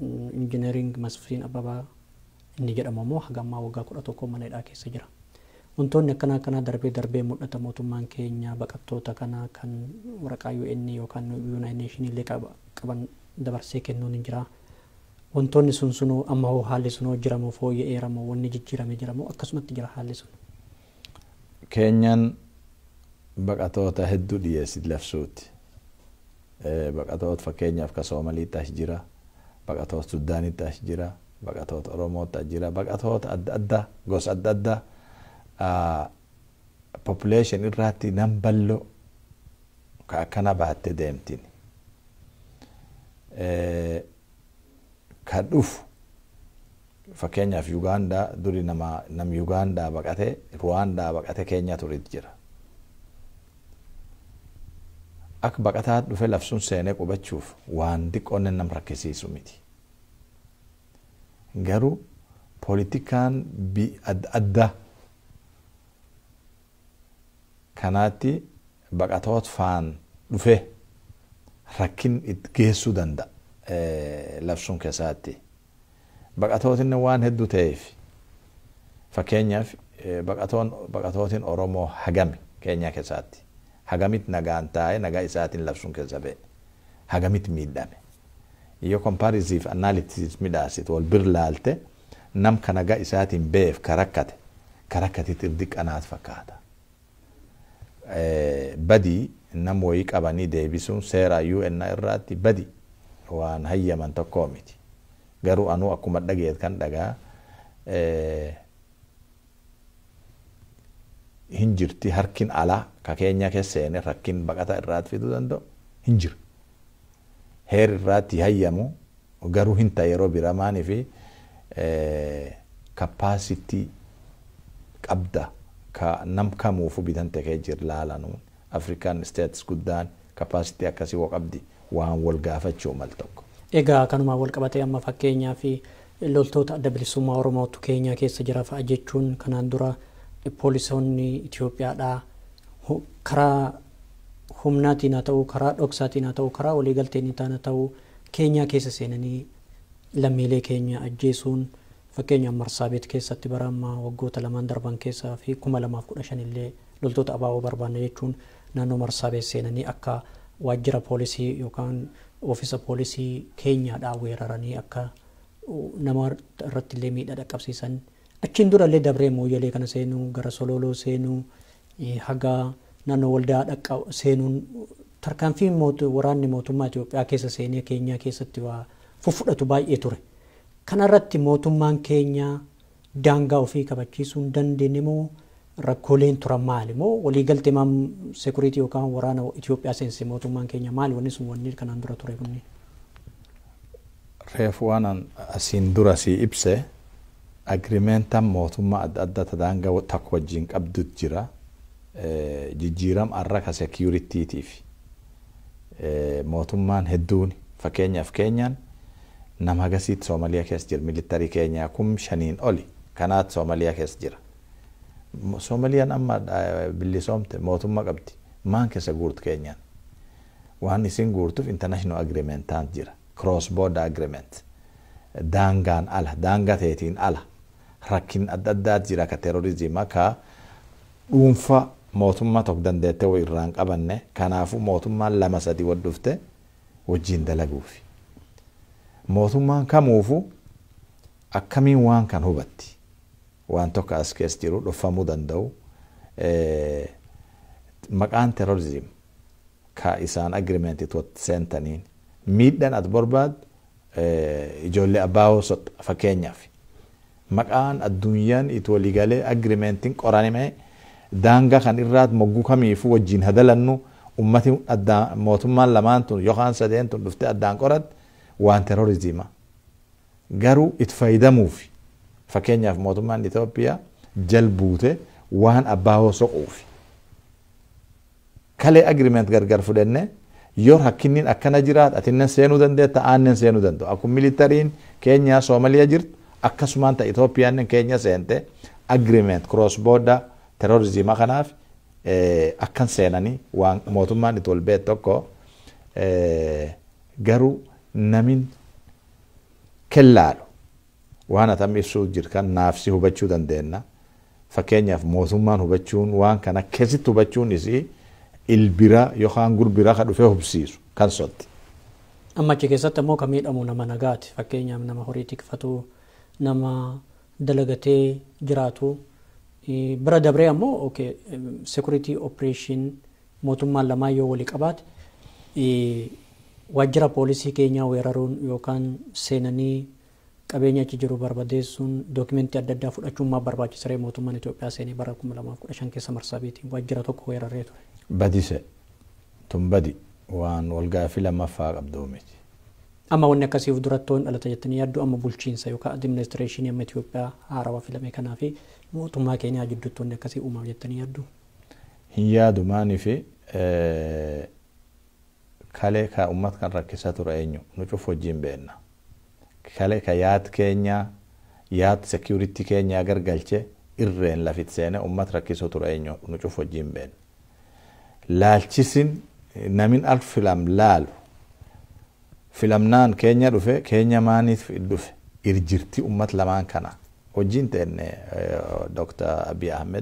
Injiineriingi Masfiin Abbabaa inni jedhamu immoo hagammaa waggaa 11 mana hidhaa keessa jira. wantoonni akkana darbee mul'ata mootummaan keenya baqattoota kana kan waraqaa UN yookaan United Nations illee qaban dabarsee kennuun hin jira. Wantoonni sunuu amma hoo haalli sunoo jiramoo fooyya'eeramoo wanni jijjiirame jiramoo akkasumatti jira haalli sun. Keenyan baqattoota hedduu dhiyeessi labsuuti. Baqattoota fakkeenyaaf ka Soomaliitti as jira, baqattoota Sudaanitti as jira, baqattoota Oromootti as jira, baqattoota adda addaa gosa adda addaa population irratti nam ballo ka akkana baattee deemtiin. Ka dhufu fakkeenyaaf Uganda duri nam Uganda baqatee Rwanda baqatee Kenya turit jira. Akka baqataa dhufe labsuun seenee qubachuuf waan diqqoonni nam rakkisiisu miti. Garuu poolitikaan adda kanaatti baqatoota faan dhufe rakkin itti geessuu danda'a labsuun keessaatti. Baqatootinne waan hedduu ta'eef fakkeenyaaf baqatootiin Oromoo hagami Kenya keessaatti. Hagamit nagaan taa'ee nagaa isaatiin labsuun keessa ba'e. Hagamit miidhame. Yoo comparisive analysis midhaasit wal bir laalte nam ka nagaa isaatiin ba'eef karakkatitti irdiqqanaat fakkaata. Badii nam wayii qabanii deebisuun seera UN irraatti badii waan hayyaman tokkoo miti. Garuu anuu akkuma dhageet kan dhagaa hin jirti harkin alaa ka Kenya keessa seene rakkin baqata irraatti fiduu danda'u hin jiru. Heer irraatti hayyamu garuu hin ta'e yeroo bira maanii fi capacity qabda ka nam kamuufu bitante kee jir laalanuun African states guddaan capacity akkasii woo qabdi waan wal gaafachuu mal tokko. Egaa kanuma wal qabatee amma fakkeenyaa fi loltoota adda bilisummaa Oromootu Kenya keessa jira fa'a jechuun kanaan dura poolisoonni Itoophiyaadhaa karaa humnaatiin haa ta'u karaa dhoksaatiin haa ta'u karaa waliigalteen haa ta'u Kenya keessa seenanii lammiilee keenya ajjeesuun fakkeenyaaf Marsaabeet keessatti bara ammaa waggoota lamaan darban keessaa fi 2015 illee loltoota abaaboo barbaanne jechuun naannoo Marsaabeet seenanii akka waajjira poolisii yookaan oofisa poolisii Keenyaadhaa weeraranii akka nama irratti illee miidhaa dhaqqabsiisan. Achiin dura illee dabree mooyyalee kana seenuu gara Sololoo seenuu haga naannoo waldaa dhaqqa seenuun tarkaanfii waraanni mootummaa Itoophiyaa keessa seenee Keenyaa keessatti waa fudhatu baay'ee ture. Kanarratti mootummaan Keenyaa daangaa ofii kabachiisuu dandeenye moo rakkooleen turan maali moo waliigaltee security yookaan waraana Itoophiyaa seense mootummaan Keenyaa maali wanni sun wanni kanaan dura ture kunni? Reefu waan asiin dura si ibse agreementan mootummaa adda addaa daangaa takka wajjin qabdut jira. Jijjiiram arraka securitytiif mootummaan hedduun fakkeenyaaf Keenyaan nama agasiitti Soomaaliyaa keessa jira militarii Keenyaa 5,000 oli kanaat Soomaaliyaa keessa jira. Soomaaliyaan amma bilisoomte mootummaa qabdi maan keessa guurtu Keenyaan waan isin guurtuuf international agreementaan jira cross border agreement daangaan ala daangaa teetiin ala rakkin adda addaa jira ka terrorism ka dhuunfa mootummaa tokko dandeettee wa irraan qabanne kanaafu mootummaan 2-3 wal dhufte wajjin dalaguufi mootummaan kamuufu akkamiin waan kan hubatti waan tokko as keessa jiru dhufamuu danda'u maqaan terrorism ka isaan agreementii tot seentaniin miidhaan at barbaad ijoollee abaaboo fakkeenyaaf maqaan addunyaan itti waliigalee agreementiin qoranime daangaa kan irraat mogguu kamiifu wajjin hadalannu ummati adda mootummaan lamaan tun yookaan sadeen tun dhufte addaan qorat waan terrorisma garuu itti fayyadamuuf fakkeenyaaf mootummaan Itoophiyaa jalbuute waan abaaboo soquuf kalee agreement gargar fudhenne yoo rakkinniin akkana jiraat atinnen seenuu dandeetta aannen seenuu danda'u akkuma militariin Keenyaa Soomaaliyaa jirtu akkasumaan ta Itoophiyaan Keenya seente agreement cross border terrorism kanaaf akkan seenanii waan mootummaan itti wal beet tokko garuu namin kellaalu waan atam ibsuu jirkan naafsi hubachuu dandeenna fakkeenyaaf mootummaan hubachuun waan kana keessatti hubachuun isii ilbira yookaan gurbira ka dhufee hubsiisu kan sotti. Amma achi keessatti immoo kan miidhamu nama nagaati. Fakkeenyaaf nama horii tikfatu, nama dalagatee jiraatu. Bira dabree ammoo security operation mootummaan lamaan yoo walii qabaate waajjira poolisii keenyaa weeraruun yookaan seenanii qabeenya achi jiru barbadeessuun dookimentii adda addaa fudhachuun maa barbaachisaree mootummaan Itoophiyaa seenee bara 2015 keessa Marsaabiitiin waajjira tokko weeraree ture. Badise tun badi waan walgaafii lammaffaa qabduu miti. Amma wanni akkasiif durattoon dhalata jettanii yaaddu amma bulchiinsa yookaan administreeshinii amma Itoophiyaa haarawaa filame kanaa fi mootummaa keenyaa jidduutti wanni akkasii uumaaf jettanii yaaddu? Hin yaadu maanii fi kalee ka ummat kan rakkisaa ture eenyu nu cufu wajjin beenna. Kalee ka yaad keenya yaad security keenya gargalche irreen lafit seene ummat rakkisoo ture eenyu nu cufu wajjin beenna. Laalchisin namin al filam laalu filamnaan keenya dhufe keenya maaniif dhufe irjirti ummat lamaan kana wajjin teenne Dr. Abiy Ahmed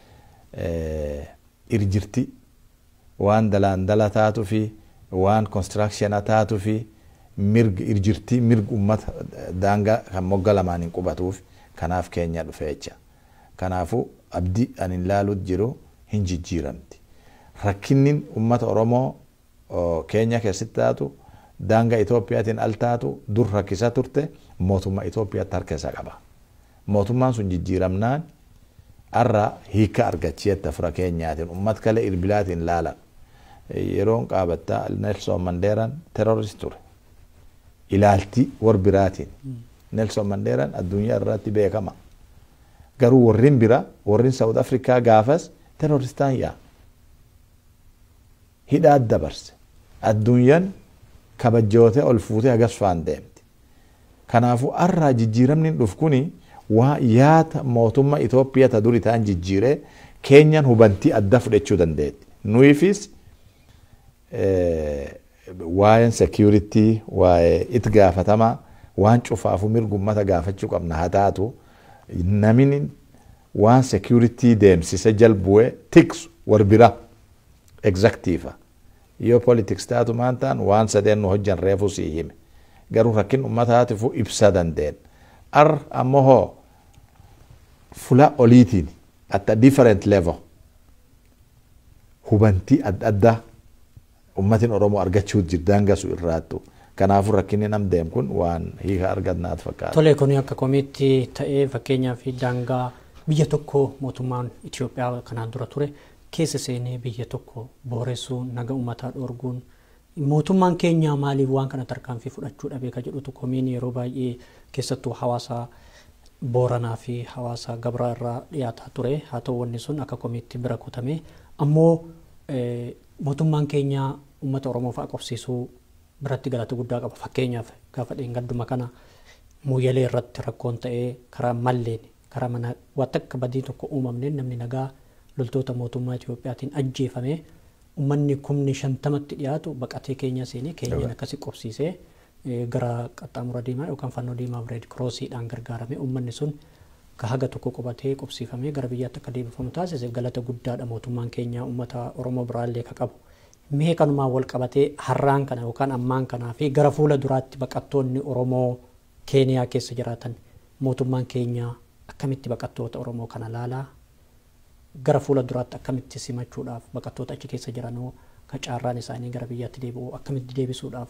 irjirti waan dalaan dala taatu fi waan construction taatu fi mirg irjirti mirg ummat daanga kan mogga lamaaniin qubatuuf kanaaf keenya dhufe jecha. Kanaafu abdii anin laalut jiru hin jijjiiramti. Rakkinnin ummata Oromoo keenya keessatti taatu daanga Itoophiyaatiin al taatu dur rakkisa turte mootummaa Itoophiyaatti harka isaa qaba. Mootummaan sun jijjiiramnaan arra hiika argachietta fura keenyaatiin ummat kale irbilaatiin laala. Yeroon qaabattaa Nelson Mandeeraan terrorist ture. Ilaalti war biraatiin. Nelson Mandeeraan addunyaa irratti beekama. Garuu warrin bira warrin South Afrikaa gaafas terroristaan yaa. Hidhaa dabarse. Addunyaan kabajjootee ol fuutee agas faan deemti. Kanaafuu arraa jijjiiramni dhuf kuni waa yaata mootummaa Itoophiyaa ta duri ta'an jijjiiree keenyan hubantii adda fudhachuu dandeetti. Nuifis waa'een security waa'ee itti gaafatamaa waan cufaafu mirgummata gaafachuu qabna haa taatu namni waan security deemsise jalbu'ee tiksu war bira exactiifa. Yoo politics taatu maantaan waan sadeen nu hojjan reefu sii hime. Garuu rakkin ummataatifu ibsa dandeen. Ammoo fula oliitiin at a different level hubantii adda addaa ummatiin Oromoo argachuu daangasu irraattu. Kanaafuu rakkinni nam deem kun waan hiika argannaat fakkaata. Tole kun akka komiitti ta'ee fakkeenyaaf daangaa biyya tokko mootummaan Itoophiyaa kanaan dura ture keessa seenee biyya tokko booressuu naga ummataa dhorguun mootummaan keenya maaliif waan kana tarkaanfii fudhachuu dhabee ka jedhutu komiin yeroo baay'ee keessattuu hawaasa Booranaa fi hawaasa Gabraa irraa dhiyaataa ture. Haa ta'u wanni sun akka komiitti bira kutame ammoo mootummaan keenya ummata Oromoo fa'aa qofsiisuu biratti galata guddaa qaba. Fakkeenyaaf gaafa dheengadduma kana Mooyyalee irratti rakkoon ta'ee karaa malleen karaa mana waan akka badii tokko uumamneen namni nagaa loltoota mootummaa Itoophiyaatiin ajjeefame ummanni 50,000tti dhiyaatu baqatee keenya seenee keenyan akkasii qofsiisee gara qaxxaamura diimaa yookaan fannoo diimaa Red Crossiidhaan gargaarame ummanni sun ka haga tokko qubatee qofsiifamee gara biyyaatti akka deebifamu taasise galata guddaadha mootummaan keenya ummata Oromoo biraallee ka qabu. Mee kanumaan wal qabatee har'aan kana yookaan ammaan kanaa fi gara fuula duraatti baqattoonni Oromoo Keeniyaa keessa jiraatan mootummaan keenya akkamitti baqattoota Oromoo kana laalaa gara fuula duraatti akkamitti simachuudhaaf baqattoota achi keessa jiranoo ka caarraan isaanii gara biyyaatti deebi'u akkamitti deebisuudhaaf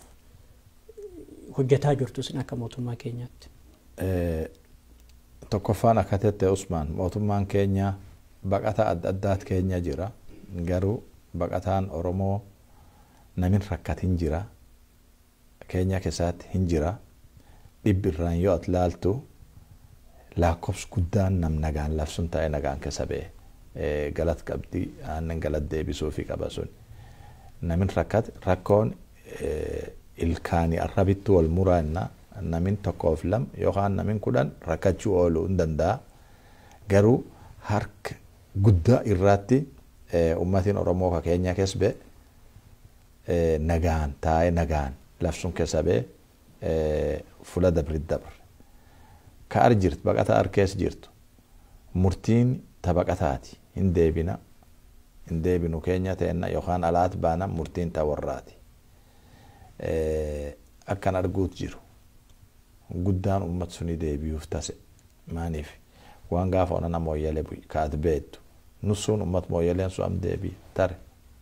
hojjetaa jirtu isin akka mootummaa keenyaatti. Tokkoffaan akka tette Usmaan mootummaan keenya baqata adda addaat keenya jira garuu baqataan Oromoo namin rakkatin jira keenya keessatti hin jira dhibbirraan yoo at laaltu lakkoofsi guddaan nam nagaan labsuun ta'e nagaan keessa ba'e galat qabdi aannan galat deebisuu fi qaba sun namin rakkoon ilkaanii arrabittu wal muraanna namin tokkoof lam yookaan namin kudhan rakkachuu ooluu hin danda'a garuu harka guddaa irratti ummatiin Oromoo ka keenya keessa ba'e nagaan taa'e nagaan labsuun keessa ba'e fula dabrit dabre ka ar jirtu baqata ar keessa jirtu murtiin tabaqataati hin deebinu keenya ta'enna yookaan alaat baana murtiin tawarraati akkan arguut jiru guddaan ummat suni deebiyuuf tase maaniif waan gaafa onana mooyyalee kaat beettu nussuun ummat mooyyaleen su am deebii tare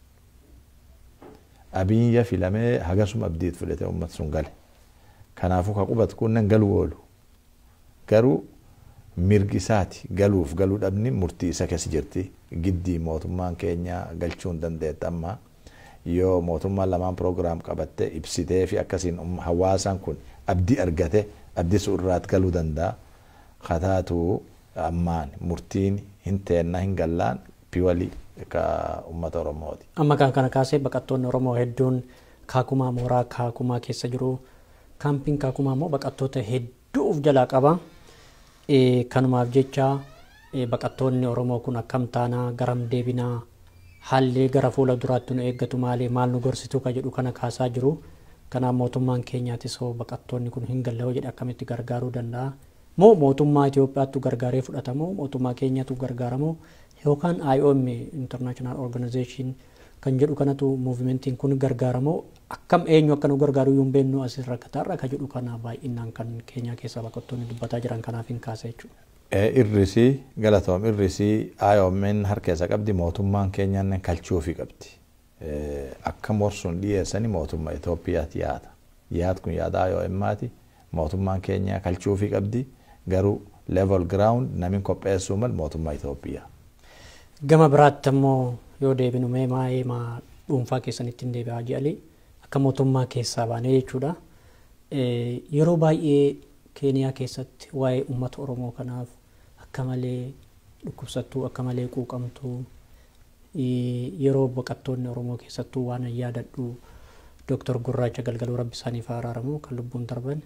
abiyya filamee hagasum abdiit fudhate ummat sun gale kanaafuu ka qubat kunnen galuu oolu garuu mirgisaati galuu dhabni murtii isa keessa jirti giddii mootummaan keenya galchuun dandeetta amma yoo mootummaan lamaan proogiraam qabatte ibsitee fi akkasiin hawaasaan kun abdii argate abdii suurraat galuu danda'a kataatu ammaan murtiin hin teenna hin gallaan piwali ka ummata Oromooti. Amma kan kana kaasee baqattoonni Oromoo hedduun kaakumaa mooraa kaakumaa keessa jiru kaampiin kaakumaa immoo baqattoota hedduuf jalaa qaba. Kanumaaf jecha baqattoonni Oromoo kun akkam taanaa garam deebinaa haalli gara fuula duraatti nu eeggatu maal nu gorsitu ka jedhu kana kaasaa jiru. Kanaaf mootummaan keenyaatis hoo baqattoonni kun hin galle hoo jedhe akkamitti gargaaruu danda'a. Moo mootummaa Itoophiyaattu gargaaree fudhatamoo mootummaa keenyatu gargaaramoo yookaan IOM International Organization kan jedhu kanatu muuvimentiin kun gargaaramoo akkam eenyu akka nu gargaaru yoo beeknu asirra kataarra ka jedhu kana baay'inaan kan keenya keessa baqattoonni dubbataa jiran kanaaf hin kaasa jechuudha. Irrisi galatoom irrisi IOM'n harkeessa qabdi mootummaan keenyaan kalchuufi qabdi. Akka morsuun dhiyeessani mootummaa Itoophiyaatti yaad kun yaada IOM'aati mootummaan keenya kalchuufi qabdi garuu level ground namin qopheessuu mal mootummaa Itoophiyaa. Gama biraatti ammoo yoo deebinu mee maa dhuunfaa keessanitti hin deebi'aa jedhali akka mootummaa keessaa baanee jechuudha. Yeroo baay'ee Keeniyaa keessatti waa'ee uummata Oromoo kanaaf akka malee dhukkubsattuu akka malee quuqamtuu yeroo baqattoonni Oromoo keessattuu waan yaadadhu Dr. Gurraacha Galgaloo rabbi isaaniif araaramu kan lubbuun darban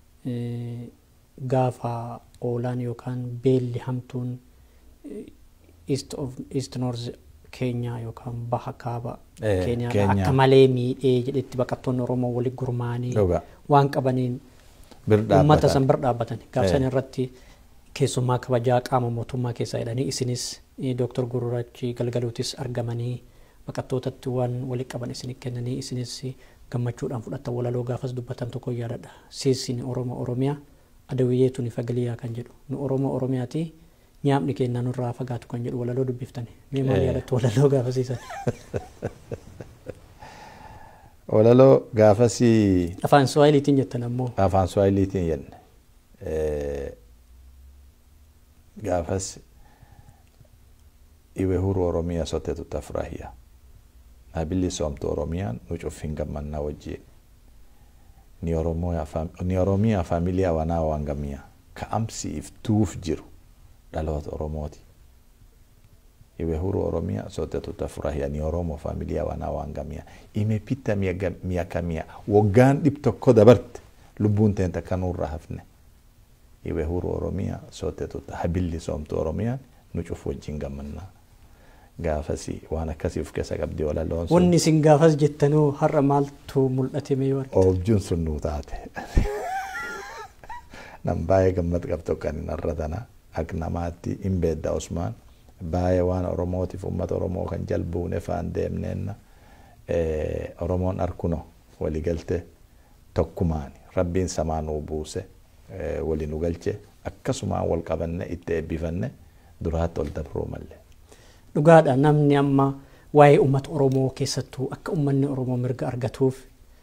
gaafa oolaan yookaan beelli hamtuun East North Kenya yookaan baha kaaba Kenya akka malee miidhee jedhetti baqattoonni Oromoo walitti gurmaanii waan qabaniin uummata san bira dhaabbatan gaafsan irratti keessummaa kabajaa qaama mootummaa keessaa jedhanii isinis Dr. Gurraachi Galgalootis argamanii baqattootatti waan walitti qaban isin kennanii isinis gammachuudhaan fudhatan walaloo gaafas dubbatan tokko yaadadha. Siisin Oromoo Oromiyaa adawiyyeetu ni fagaliyaa kan jedhu nu Oromoo Oromiyaati nyaamni keenya nurraa fagaatu kan jedhu walaloo dubbiftani. Mee maal yaadattu walaloo gaafasiisan? Walaloo gaafasii afaan Swahiliitiin jettan ammoo afaan Swahiliitiin jenne gaafas iwe huru Oromiyaa sote tutafurahia nabili somtu Oromiyaan nu cufin gammannaa wajjin ni Oromiyaa familia wanaa wangamia ka amsiif tuuf jiru dhaloota Oromooti. Iwe huru Oromia sote tutafurahia ni Oromo familia wanaa wangamia imepita miaka 100 waggaan 100 dabarte lubbuun teenta kanurra hafne. Iwe huru Oromia sote habilli somtu Oromiyaan nu cuf wajjin gammannaa. Gaafasi waan akkasiif keessa qabdi walaloon sun. Wanni isin gaafas jettanuu har'a maaltu mul'ate mee warta? Oobjuun sun nuu taate. Nam baay'ee gammad qabdu kan hin arratana ak namaatti hin beedda Usmaan baay'ee waan Oromootiif uummata Oromoo kan jalbuune faan deemneenna Oromoon arkuno waligalte tokkumaani rabbiin samaa nuu buuse wali nu galche akkasumaan wal qabanne itti eebbifanne duraatti ol dabruu malee. Dhugaadha namni amma waa'ee uummata Oromoo keessattuu akka uummanni Oromoo mirga argatuuf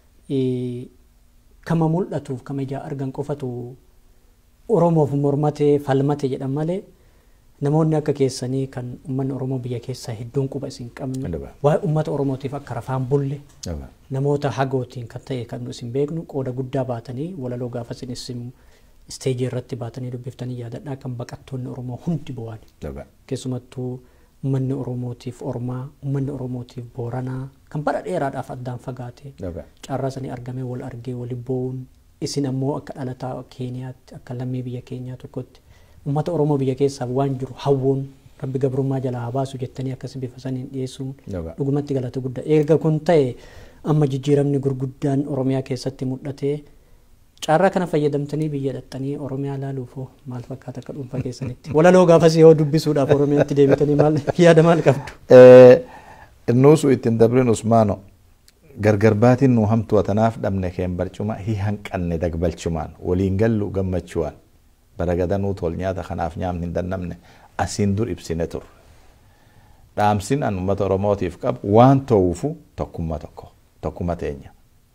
kama mul'atuuf kama ijaa argan qofatu Oromoof mormatee falmate jedhan malee namoonni akka keessanii kan uummanni Oromoo biyya keessaa hedduun quba isin qabne waa'ee uummata Oromootiif akka rafaan bulle namoota hagootiin kan ta'e kan nu isin beeknu qooda guddaa baatanii walaloo gaafasin isin isteejii irratti baatanii dubbiftanii yaadadhaa kan baqattoonni Oromoo hundi bu'an keessumattuu uummanni Oromootiif Ormaa uummanni Oromootiif Booranaa kan bara dheeraadhaaf addaan fagaate carraa sanii argamee wal argee wali bo'uun isin ammoo akka dhalataa Keeniyaatti akka lammii biyya keenyaa tokkotti uummata Oromoo biyya keessaaf waan jiru hawwuun rabbi gabrummaa jalaa haa baasu jettanii akkasi bifa saniin dhiyeessuun dhugumatti galata guddaa eega kun ta'e amma jijjiiramni gurguddaan Oromiyaa keessatti mul'ate carraa kana fayyadamtanii biyya dhattanii Oromiyaa laaluufoo maal fakkaata akka dhuunfaa keessanitti walaloo gaafas yoo dubbisuudhaaf Oromiyaatti deebitanii maal yaada maal qabdu? Innuusu ittiin dabrin Usmaano gargar baatiin nu hamtu watanaaf dhabne keen barcuma hi hanqanne dagbalchumaan waliin gallu gammachuwaan baragadanuu tol nyaata kanaaf nyaamni hin dannamne asiin dur ibsine tur. Dhaamsin an uummata Oromootiif qabu waan ta'uufu tokkummaa teenya.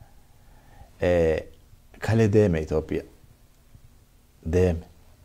Kale deeme Itoophiyaa deeme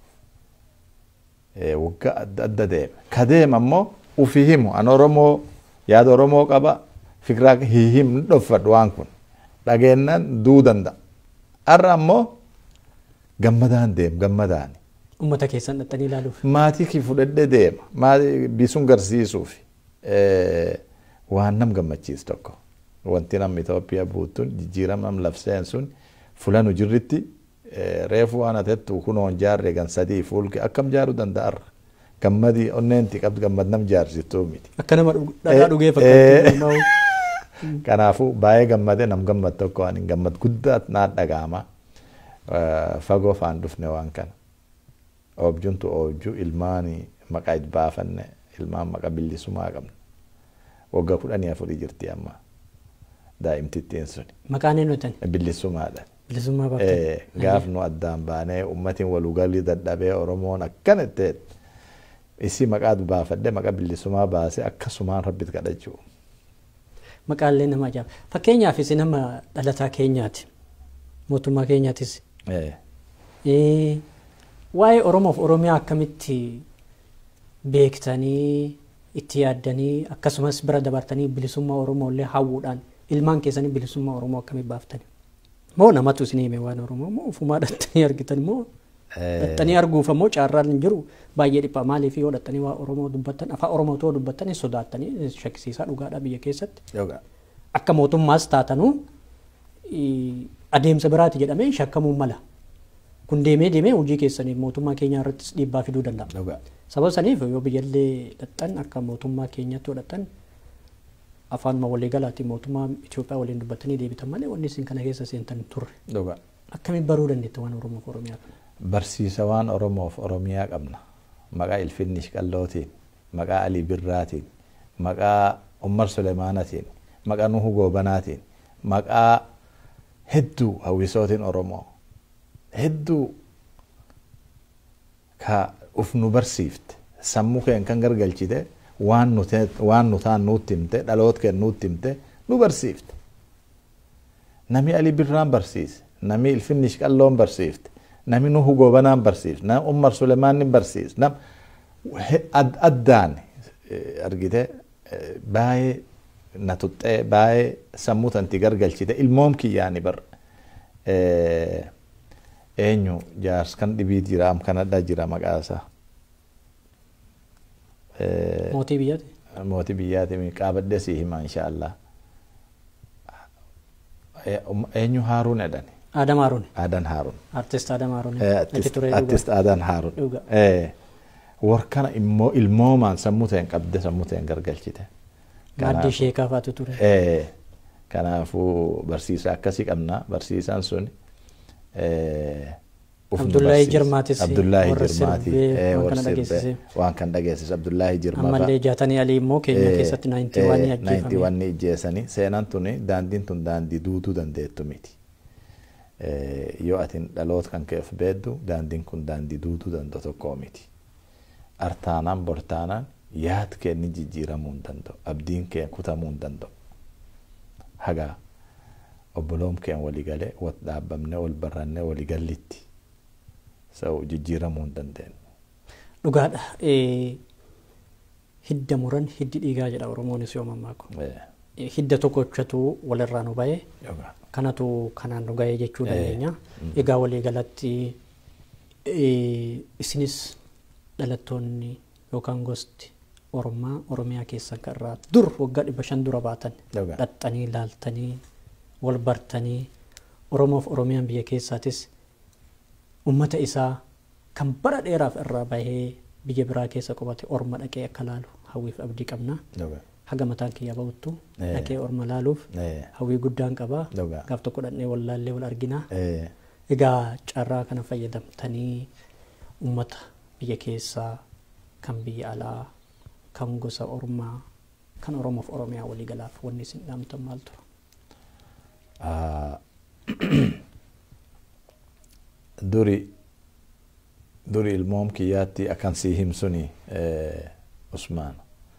waggaa adda adda deeme ka deeme ammoo ufi himu an Oromoo yaada Oromoo qaba fikiraa hihim dhoffadhu waan kun dhageennan duu danda'a har'a ammoo gammadaan gammadaan uummata keessan dhattanii ilaaluuf maatii kii fudhadhee deema maatii bisuun garsiisuuf waan nam gammachiis tokko wanti namni Itoophiyaa buutuun jijjiirama labseen sun fulanu jirritti reefu waan atettu kunoon jaarre gan sadii fuulke akkam jaaru danda'arra gammadi onneenti qabdu gammadnam jaarsittuu miti akka nama dhagaa dhugee fakkaatu kanaafu baay'ee gammade nam gammad tokko waan hin gammad guddaa naa dhagaama fagoo faan dhufne waan kana objuntu objuu ilmaani maqaa itti baafanne ilmaan maqaa bilisumaa qabna waggaa 14 jirti amma daa'imtittiin suni maqaan eenyuutan bilisumaadha bilisummaa baafte gaaf nu addaan baanee ummatiin walugalii dadhabee Oromoon akkana ta'e isi maqaa baafadde maqaa bilisumaa baase akkasumaan rabbitti kadhachuu maqaalee nama ajaa'iba fakkeenyaaf isin nama dhalataa keenyaati mootummaa keenyaatis waa'ee Oromoof Oromiyaa akkamitti beektanii itti yaaddanii akkasumas bira dabartanii bilisummaa Oromoo illee hawwuudhaan ilmaan keessanii bilisummaa Oromoo akkamitti baaftanii moo namatu isin hime waan Oromoo moo ufumaa dhattanii argitan moo dhattanii arguuf ammoo caarraan hin jiru baay'ee dhiphaa maaliif yoo dhattanii waa Oromoo dubbattan afaan Oromoo too dubbattan sodaattanii shakkisiisaa dhugaadha biyya keessatti akka mootummaas taatanuu adeemsa biraati jedhamee shakkamuu mala kun deemee hojii keessanii mootummaa keenya irrattis dhiibbaa fiduu danda'a. Sababa saniif yoo biyyallee dhattan akka mootummaa keenyatti dhattan afaan walii galaatti mootummaa Itoophiyaa waliin dubbatanii deebitan malee wanni isin kana keessa seentan turre. Akkamiin baruu dandeetta waan Oromoof Oromiyaa kana? Barsiisa waan Oromoof Oromiyaa qabna. Maqaa Ilfinnish Qallootiin, maqaa Alii Birraatiin, maqaa Ummar Sulemaanatiin, maqaa Nuhu Goobanaatiin, maqaa hedduu hawwisootiin Oromoo. Hedduu ka uf nu barsiifte sammuu keen kan gargalchite waan nutaan nutti himte dhaloot keen nutti himte nu barsiifte nami Alii Birraan barsiise nami Ilfinnish Qalloon barsiifte nami Nuhu Goobanaan barsiifte nami Ummar Sulemaanin barsiise nam addaan argite baay'ee na tuxxee baay'ee sammuu tanti gargalchite ilmoom kiyyaani bar eenyu jaars kan dhibii jira am kanadha jira maqaasaa mootii biyyaati qaabadde si hima inshaallah eenyu Haaruun edhani Aadan Haaruun artist Adam Haaruun artist Aadan Haaruun warkana ilmoomaan sammuu ta'een qabde sammuu ta'een gargalchite maaddii sheekaa faatu ture kanaafuu barsiisa akkasii qabna barsiisaan sun Abdullahi Jirmaatis waan kan dhageessis Abdullahi Jirmaa ammallee jaatanii alii immoo keenya keessatti 91 ijjeessanii seenaan tuni daandiin tun daandii duutuu dandeettu miti yoo atin dhaloot kan keef beeddu daandiin kun daandii duutuu danda'u tokkoo miti artaanaan bortaanaan yaad keen ni jijjiiramuu hin danda'u abdiin keen kutamuu hin danda'u hagaa obboloom keen waligalee wal dhaabbamne wal barranne waligallitti sau jijjiiramuu hin dandeenyu. Dhugaadha hidda muran hiddi dhiigaa jedha Oromoonis yoo mammaako. Hidda tokkochatu walirraa nu ba'ee kanatu kanaan nu ga'ee jechuu dandeenya. Egaa walii galatti isinis dhalattoonni yookaan gosti Oromiyaa keessan kan irraa dur waggaa 500 dura baatan dhaxxanii laaltanii wal bartanii Oromoof Oromiyaan biyya keessaatis ummata isaa kan bara dheeraaf irraa bahee biyya biraa keessa qubate orma dhaqee akka laalu hawwiif abdii qabna. Haga mataan kiyya ba'uttu dhaqee orma laaluuf hawwii guddaan qaba. Gaaf tokko dhaqnee wal laallee wal argina. Egaa carraa kana fayyadamtanii uummata biyya keessaa kan biyya alaa kan gosa ormaa kan Oromoof Oromiyaa walii galaaf wanni isin dhaamtan maal tura? duri ilmoom kiyyaatti akan sii himsuni Usmaan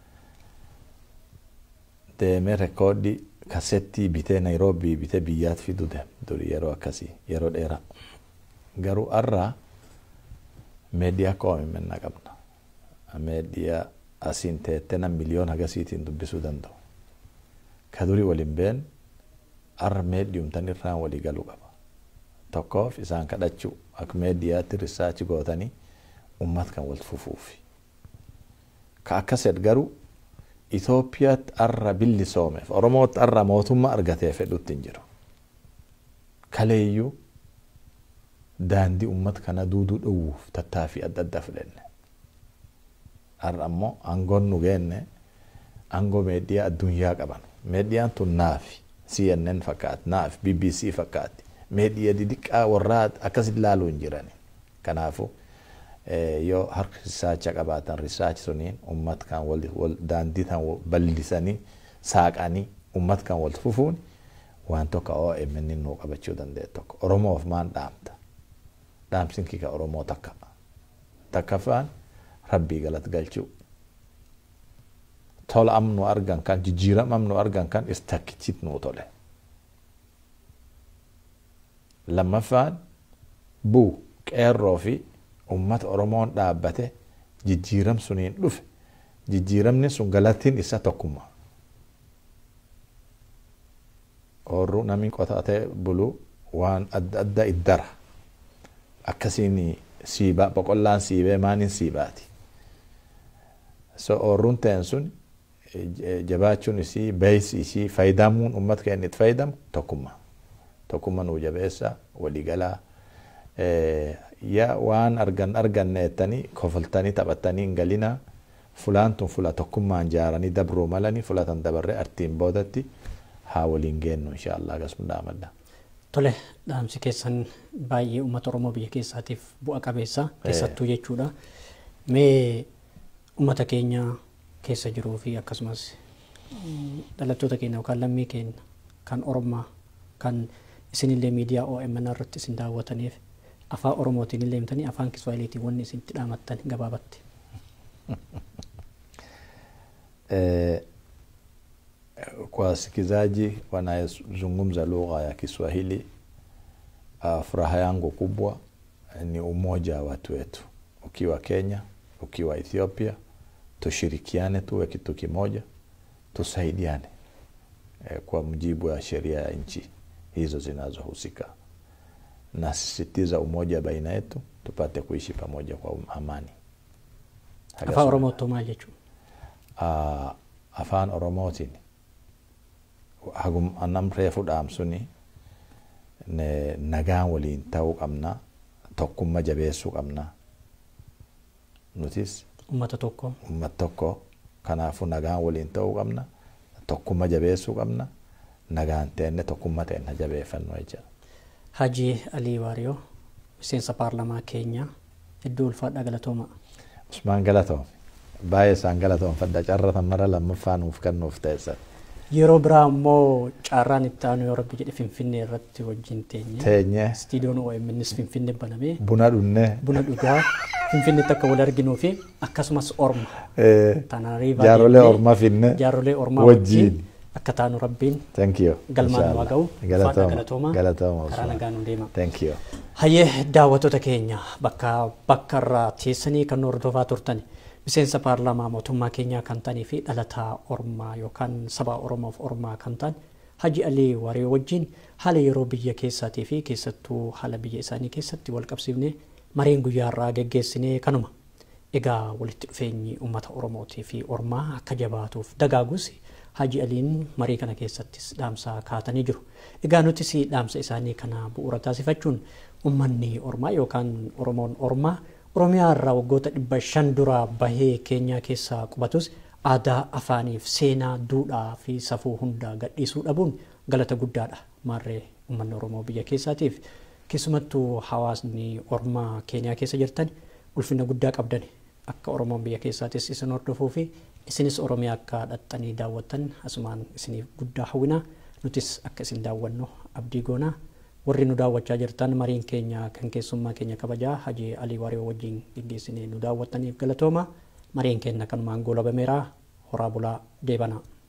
deemee rekoodii kasettii bitee Nairobii bitee biyyaat fidu deem duri yeroo akkasii yeroo dheeraa garuu arraa meediyaa OMN qabna meediyaa asiin teettena miliyoon hagasiitiin dubbisuu danda'u ka duri waliin been arra meediyumtan irraan walii galuu qaba tokkoof isaan kadhachuu akka meediyaatti risaachi gootanii ummat kan wal fufuufi ka akkaset garuu Itoophiyaatti arra bilisoomeef Oromootti arra mootummaa argatee fedhutti hin jiru kaleeyyuu daandii ummat kana duuduu dhowwuuf tattaaffii adda addaa fudhenne arra ammoo aangoon nu geenne aangoo meediyaa addunyaa qaban meediyaan tun naafi CNN fakkaatti naafi BBC fakkaatti meediyaa didiqqaa warraa akkas ilaaluu hin jirani kanaafu yoo harka risaacha qabaatan risaachi suniin ummat kan wal daandii tan bal'isanii saaqanii ummat kan wal fufuun waan tokko OMN nuu qabachuu danda'e tokko Oromoof maan dhaamta dhaamsin kika Oromoo takkafaan rabbii galat galchuu tola amnu argan kan jijjiiram amnu argan kan istakkichit nuu tole lammaffaan buu qeerroo fi ummat Oromoon dhaabbate jijjiiram suniin dhufe jijjiiramni sun galattiin isa tokkummaa orru namni qotatee bulu waan adda adda iddara akkasiin siibaa boqollaan siibee maanin siibaati so orruun ta'en sun jabaachuun isii beeysi isii faayidamuun ummat keenya itti faayidamu tokkummaa nuu jabeessa waliigalaa ya waan arganne ettanii kofaltanii taphattanii hin galina fulaantun fula tokkummaan jaaranii dabroo malanii fulatan dabarree artiin boodatti haa waliin geennu inshaallah gasmu dhaamadda. Tole dhaamsi keessan baay'ee uummata Oromoo biyya keessaatiif bu'a qabeessa keessattuu jechuudha. Mee uummata keenya keessa jiruu fi akkasumas dhalattoota keenya yookaan lammii keenya kan Oromaa kan isinillee miidiyaa OMN irratti isin daawwataniif afaan Oromootiin illee himtanii afaan Kiswaahiliitiin wanni isin itti dhaamattan gabaabatti. Kwa wasikilizaji wanayezungumza lugha ya Kiswahili, furaha yangu kubwa ni umoja wa watu wetu. Ukiwa Kenya, ukiwa Ethiopia, tushirikiane tuwe kitu kimoja, tusaidiane kwa mujibu wa sheria ya nchi hizo zinazohusika. Nasisitiza umoja baina yetu tupate kuishi pamoja kwa amani. Afaan Oromootu maal jechuudha? Afaan Oromootiin hagum annam reefu dhaamsuni nagaan waliin ta'uu qabna tokkummaa jabeessuu qabna nutis ummata tokko kanaafu nagaan waliin ta'uu qabna tokkummaa jabeessuu qabna nagaan teenne tokkummaa teenne jabeeffannu jecha. Haji ALII WAARIYO miseensa paarlamaa Keenyaa hedduu ulfaadhaa galatooma. Usmaan galatoom baay'ee isaan galatoom fadda carratan mara lammaffaan nuuf kennuuf ta'eessa. Yeroo biraa immoo carraan itti aanu yoo rabbi jedhe Finfinnee irratti wajjin teenye stiidiyoon OMNs Finfinnee banamee buna dhugaa Finfinneetti akka wal arginuu fi akkasumas orma jaarolee ormaa finne jaarolee ormaa wajjin akka taanu rabbiin galmaan waa ga'u galatooma karaa nagaan nu deema. Hayyee daawwattoota keenya bakka irraa teessanii kan hordofaa turtan miseensa paarlaamaa mootummaa Keenyaa kan ta'anii fi dhalataa ormaa yookaan saba Oromoof ormaa kan ta'an Haji ALII WAARIYO wajjin haala yeroo biyya keessaatii fi keessattuu haala biyya isaanii keessatti wal qabsiifnee mariin guyyaa irraa geggeessinee kanuma. Egaa walitti dhufeenyi uummata Oromootii fi ormaa akka jabaatuuf dagaagus Haji ALIin marii kana keessattis dhaamsa kaatanii jiru. Egaa nutis dhaamsa isaanii kana bu'uura taasifachuun uummanni ormaa yookaan Oromoon ormaa Oromiyaa irraa waggoota 500 dura bahee Keenyaa keessa qubatus aadaa afaaniif seenaa duudhaa fi safuu hunda gadhiisuu dhabuun galata guddaadha. Maarree uummanni Oromoo biyya keessaatiif Keessumattuu hawaasni Oromoo Keenyaa keessa jirtan ulfina guddaa qabdan akka Oromoon biyya keessaatis isin hordofuu fi isinis Oromiyaa akka dhaxxanii daawwattan asumaan isiniif guddaa hawwina. Nutis akka isin daawwannu abdii goona. Warri nu daawwachaa jirtan mariin keenya kan keessummaa keenya kabajaa Haji Alii Waariyoo wajjin gaggeessinee nu daawwattaniif galatooma. Mariin keenya kanumaan goolabameera. Horaa bulaa deebana.